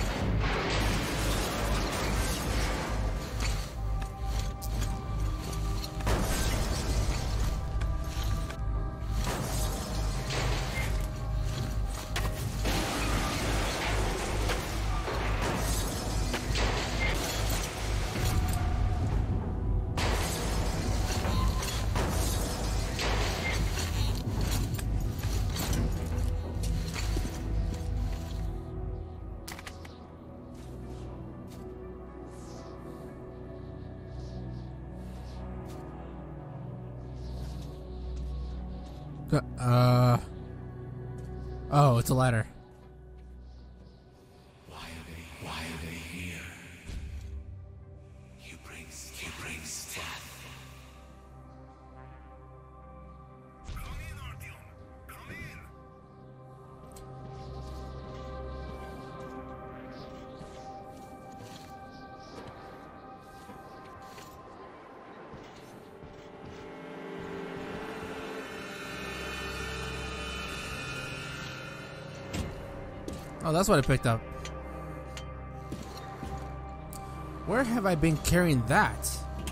Oh, it's a ladder. Why are they here? He brings death. Come in, Artyom. Come in. Oh, that's what I picked up. Where have I been carrying that?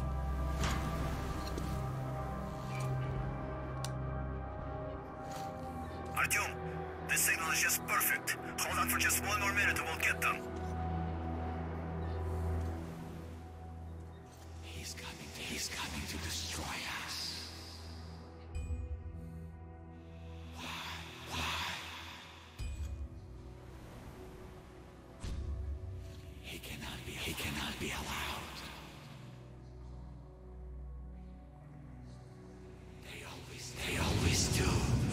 Artyom, this signal is just perfect. Hold on for just one more minute and we'll get them. He's coming to destroy us. Why? He cannot be allowed. They always do.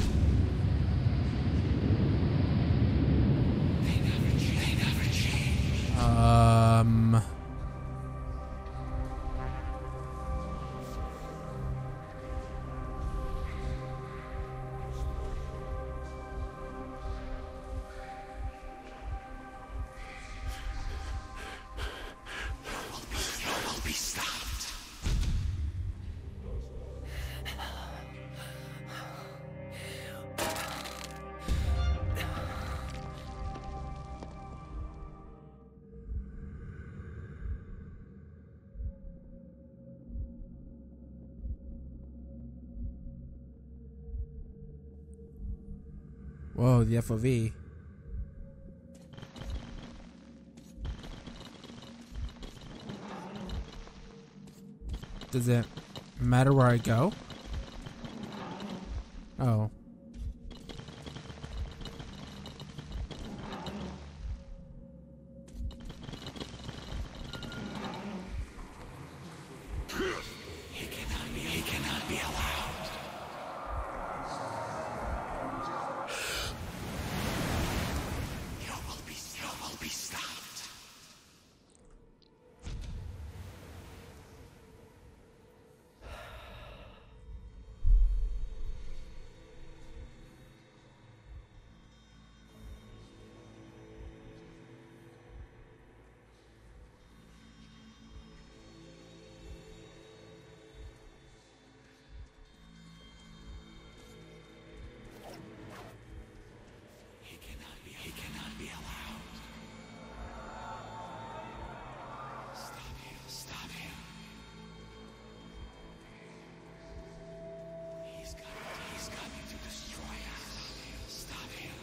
They never change. You will be stopped. Whoa, the FOV. Does it matter where I go? Oh. He cannot be allowed. You will be stopped. He cannot be allowed. Stop him. He's coming to destroy us. Stop him.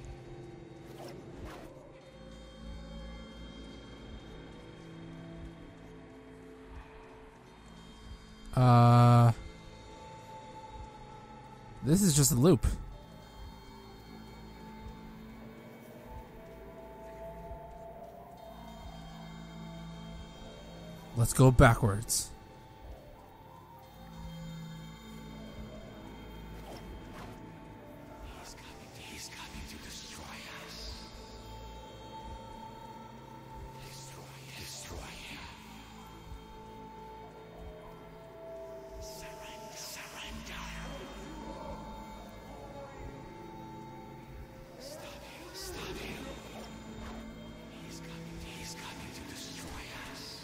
This is just a loop. Let's go backwards. He's coming to destroy us. Destroy him. Surrender. Stop him. He's coming to destroy us.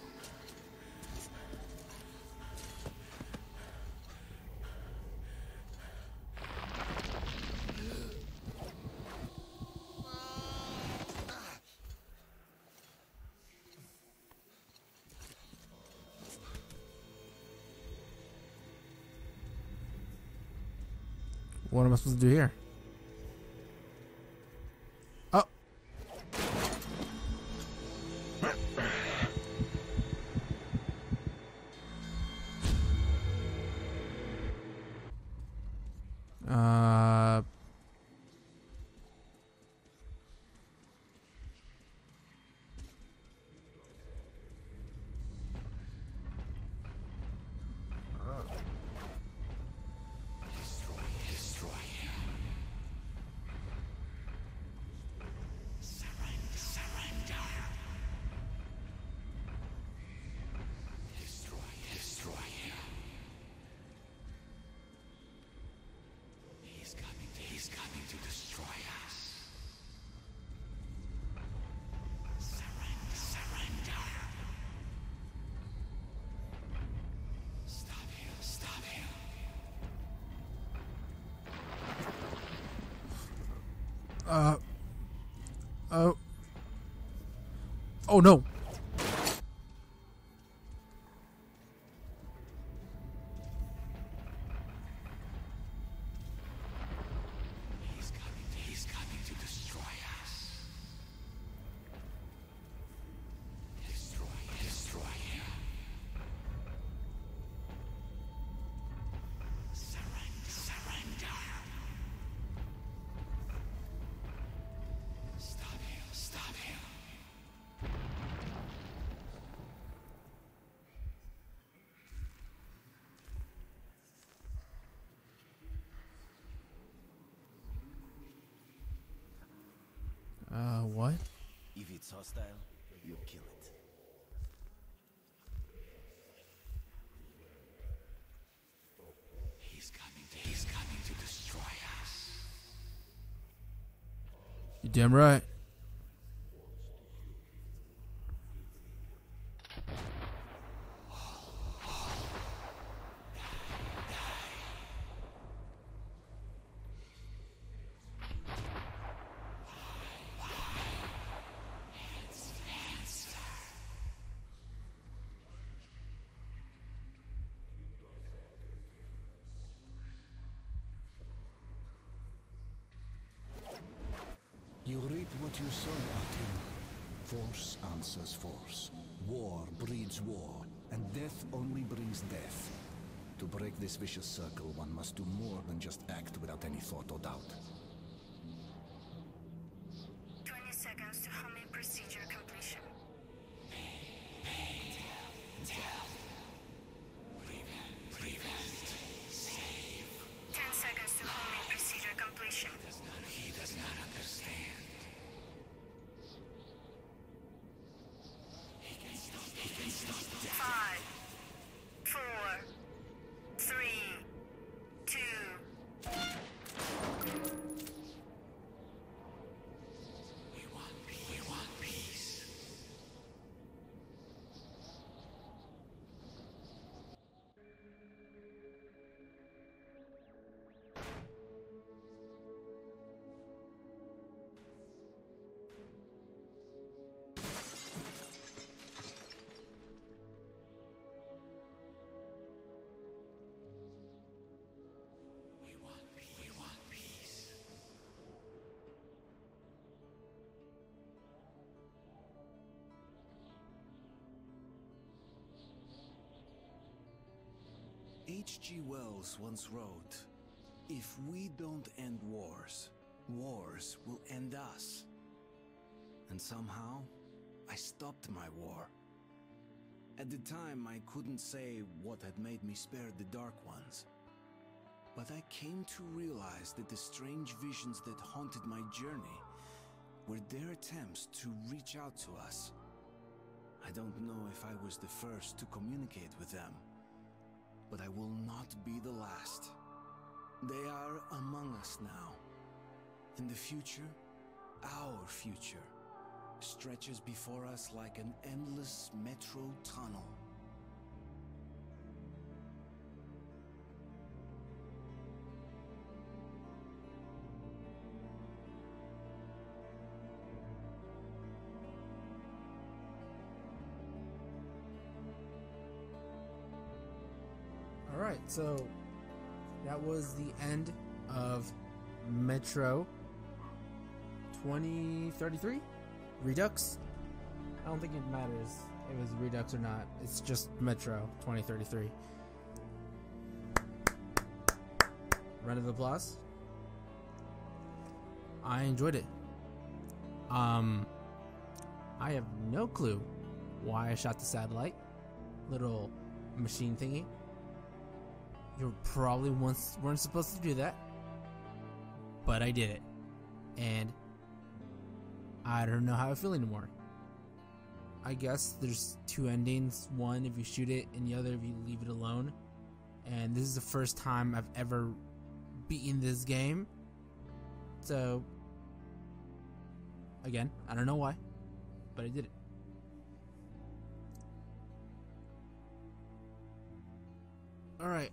What am I supposed to do here? Oh. Destroy him. Oh no! He's coming to destroy us. Destroy him. Surrender. Stop him. What? If it's hostile, you kill it. He's coming to destroy us. You damn right. You reap what you sow, Artyom. Force answers force. War breeds war, and death only brings death. To break this vicious circle, one must do more than just act without any thought or doubt. 20 seconds to homing procedure completion. Prevent. Save. 10 seconds to homing procedure completion. He does not understand. He can stop death. 5, 4, 3, 2. We want peace. We want peace. H.G. Wells once wrote, "If we don't end wars, wars will end us." And somehow, I stopped my war. At the time, I couldn't say what had made me spare the Dark Ones. But I came to realize that the strange visions that haunted my journey were their attempts to reach out to us. I don't know if I was the first to communicate with them, but I will not be the last. They are among us now. And the future, our future, stretches before us like an endless metro tunnel. Alright, so that was the end of Metro 2033? Redux? I don't think it matters if it was Redux or not. It's just Metro 2033. Round of applause. I enjoyed it. I have no clue why I shot the satellite. Little machine thingy. You probably weren't supposed to do that, but I did it, and I don't know how I feel anymore. I guess there's two endings, one if you shoot it and the other if you leave it alone, and this is the first time I've ever beaten this game, so again, I don't know why, but I did it. Alright,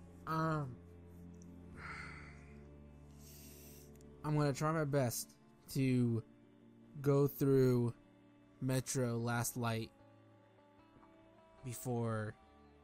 I'm gonna try my best to go through Metro Last Light before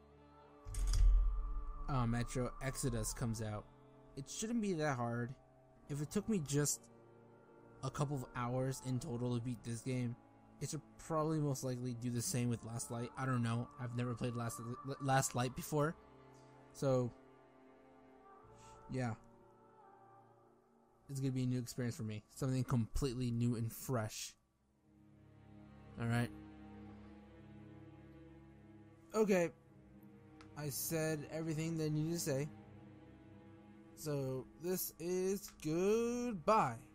Metro Exodus comes out. It shouldn't be that hard. If it took me just a couple of hours in total to beat this game, it should probably most likely do the same with Last Light. I don't know. I've never played Last Light before. So, yeah. It's going to be a new experience for me. Something completely new and fresh. Alright. Okay. I said everything that I needed to say. So, this is goodbye.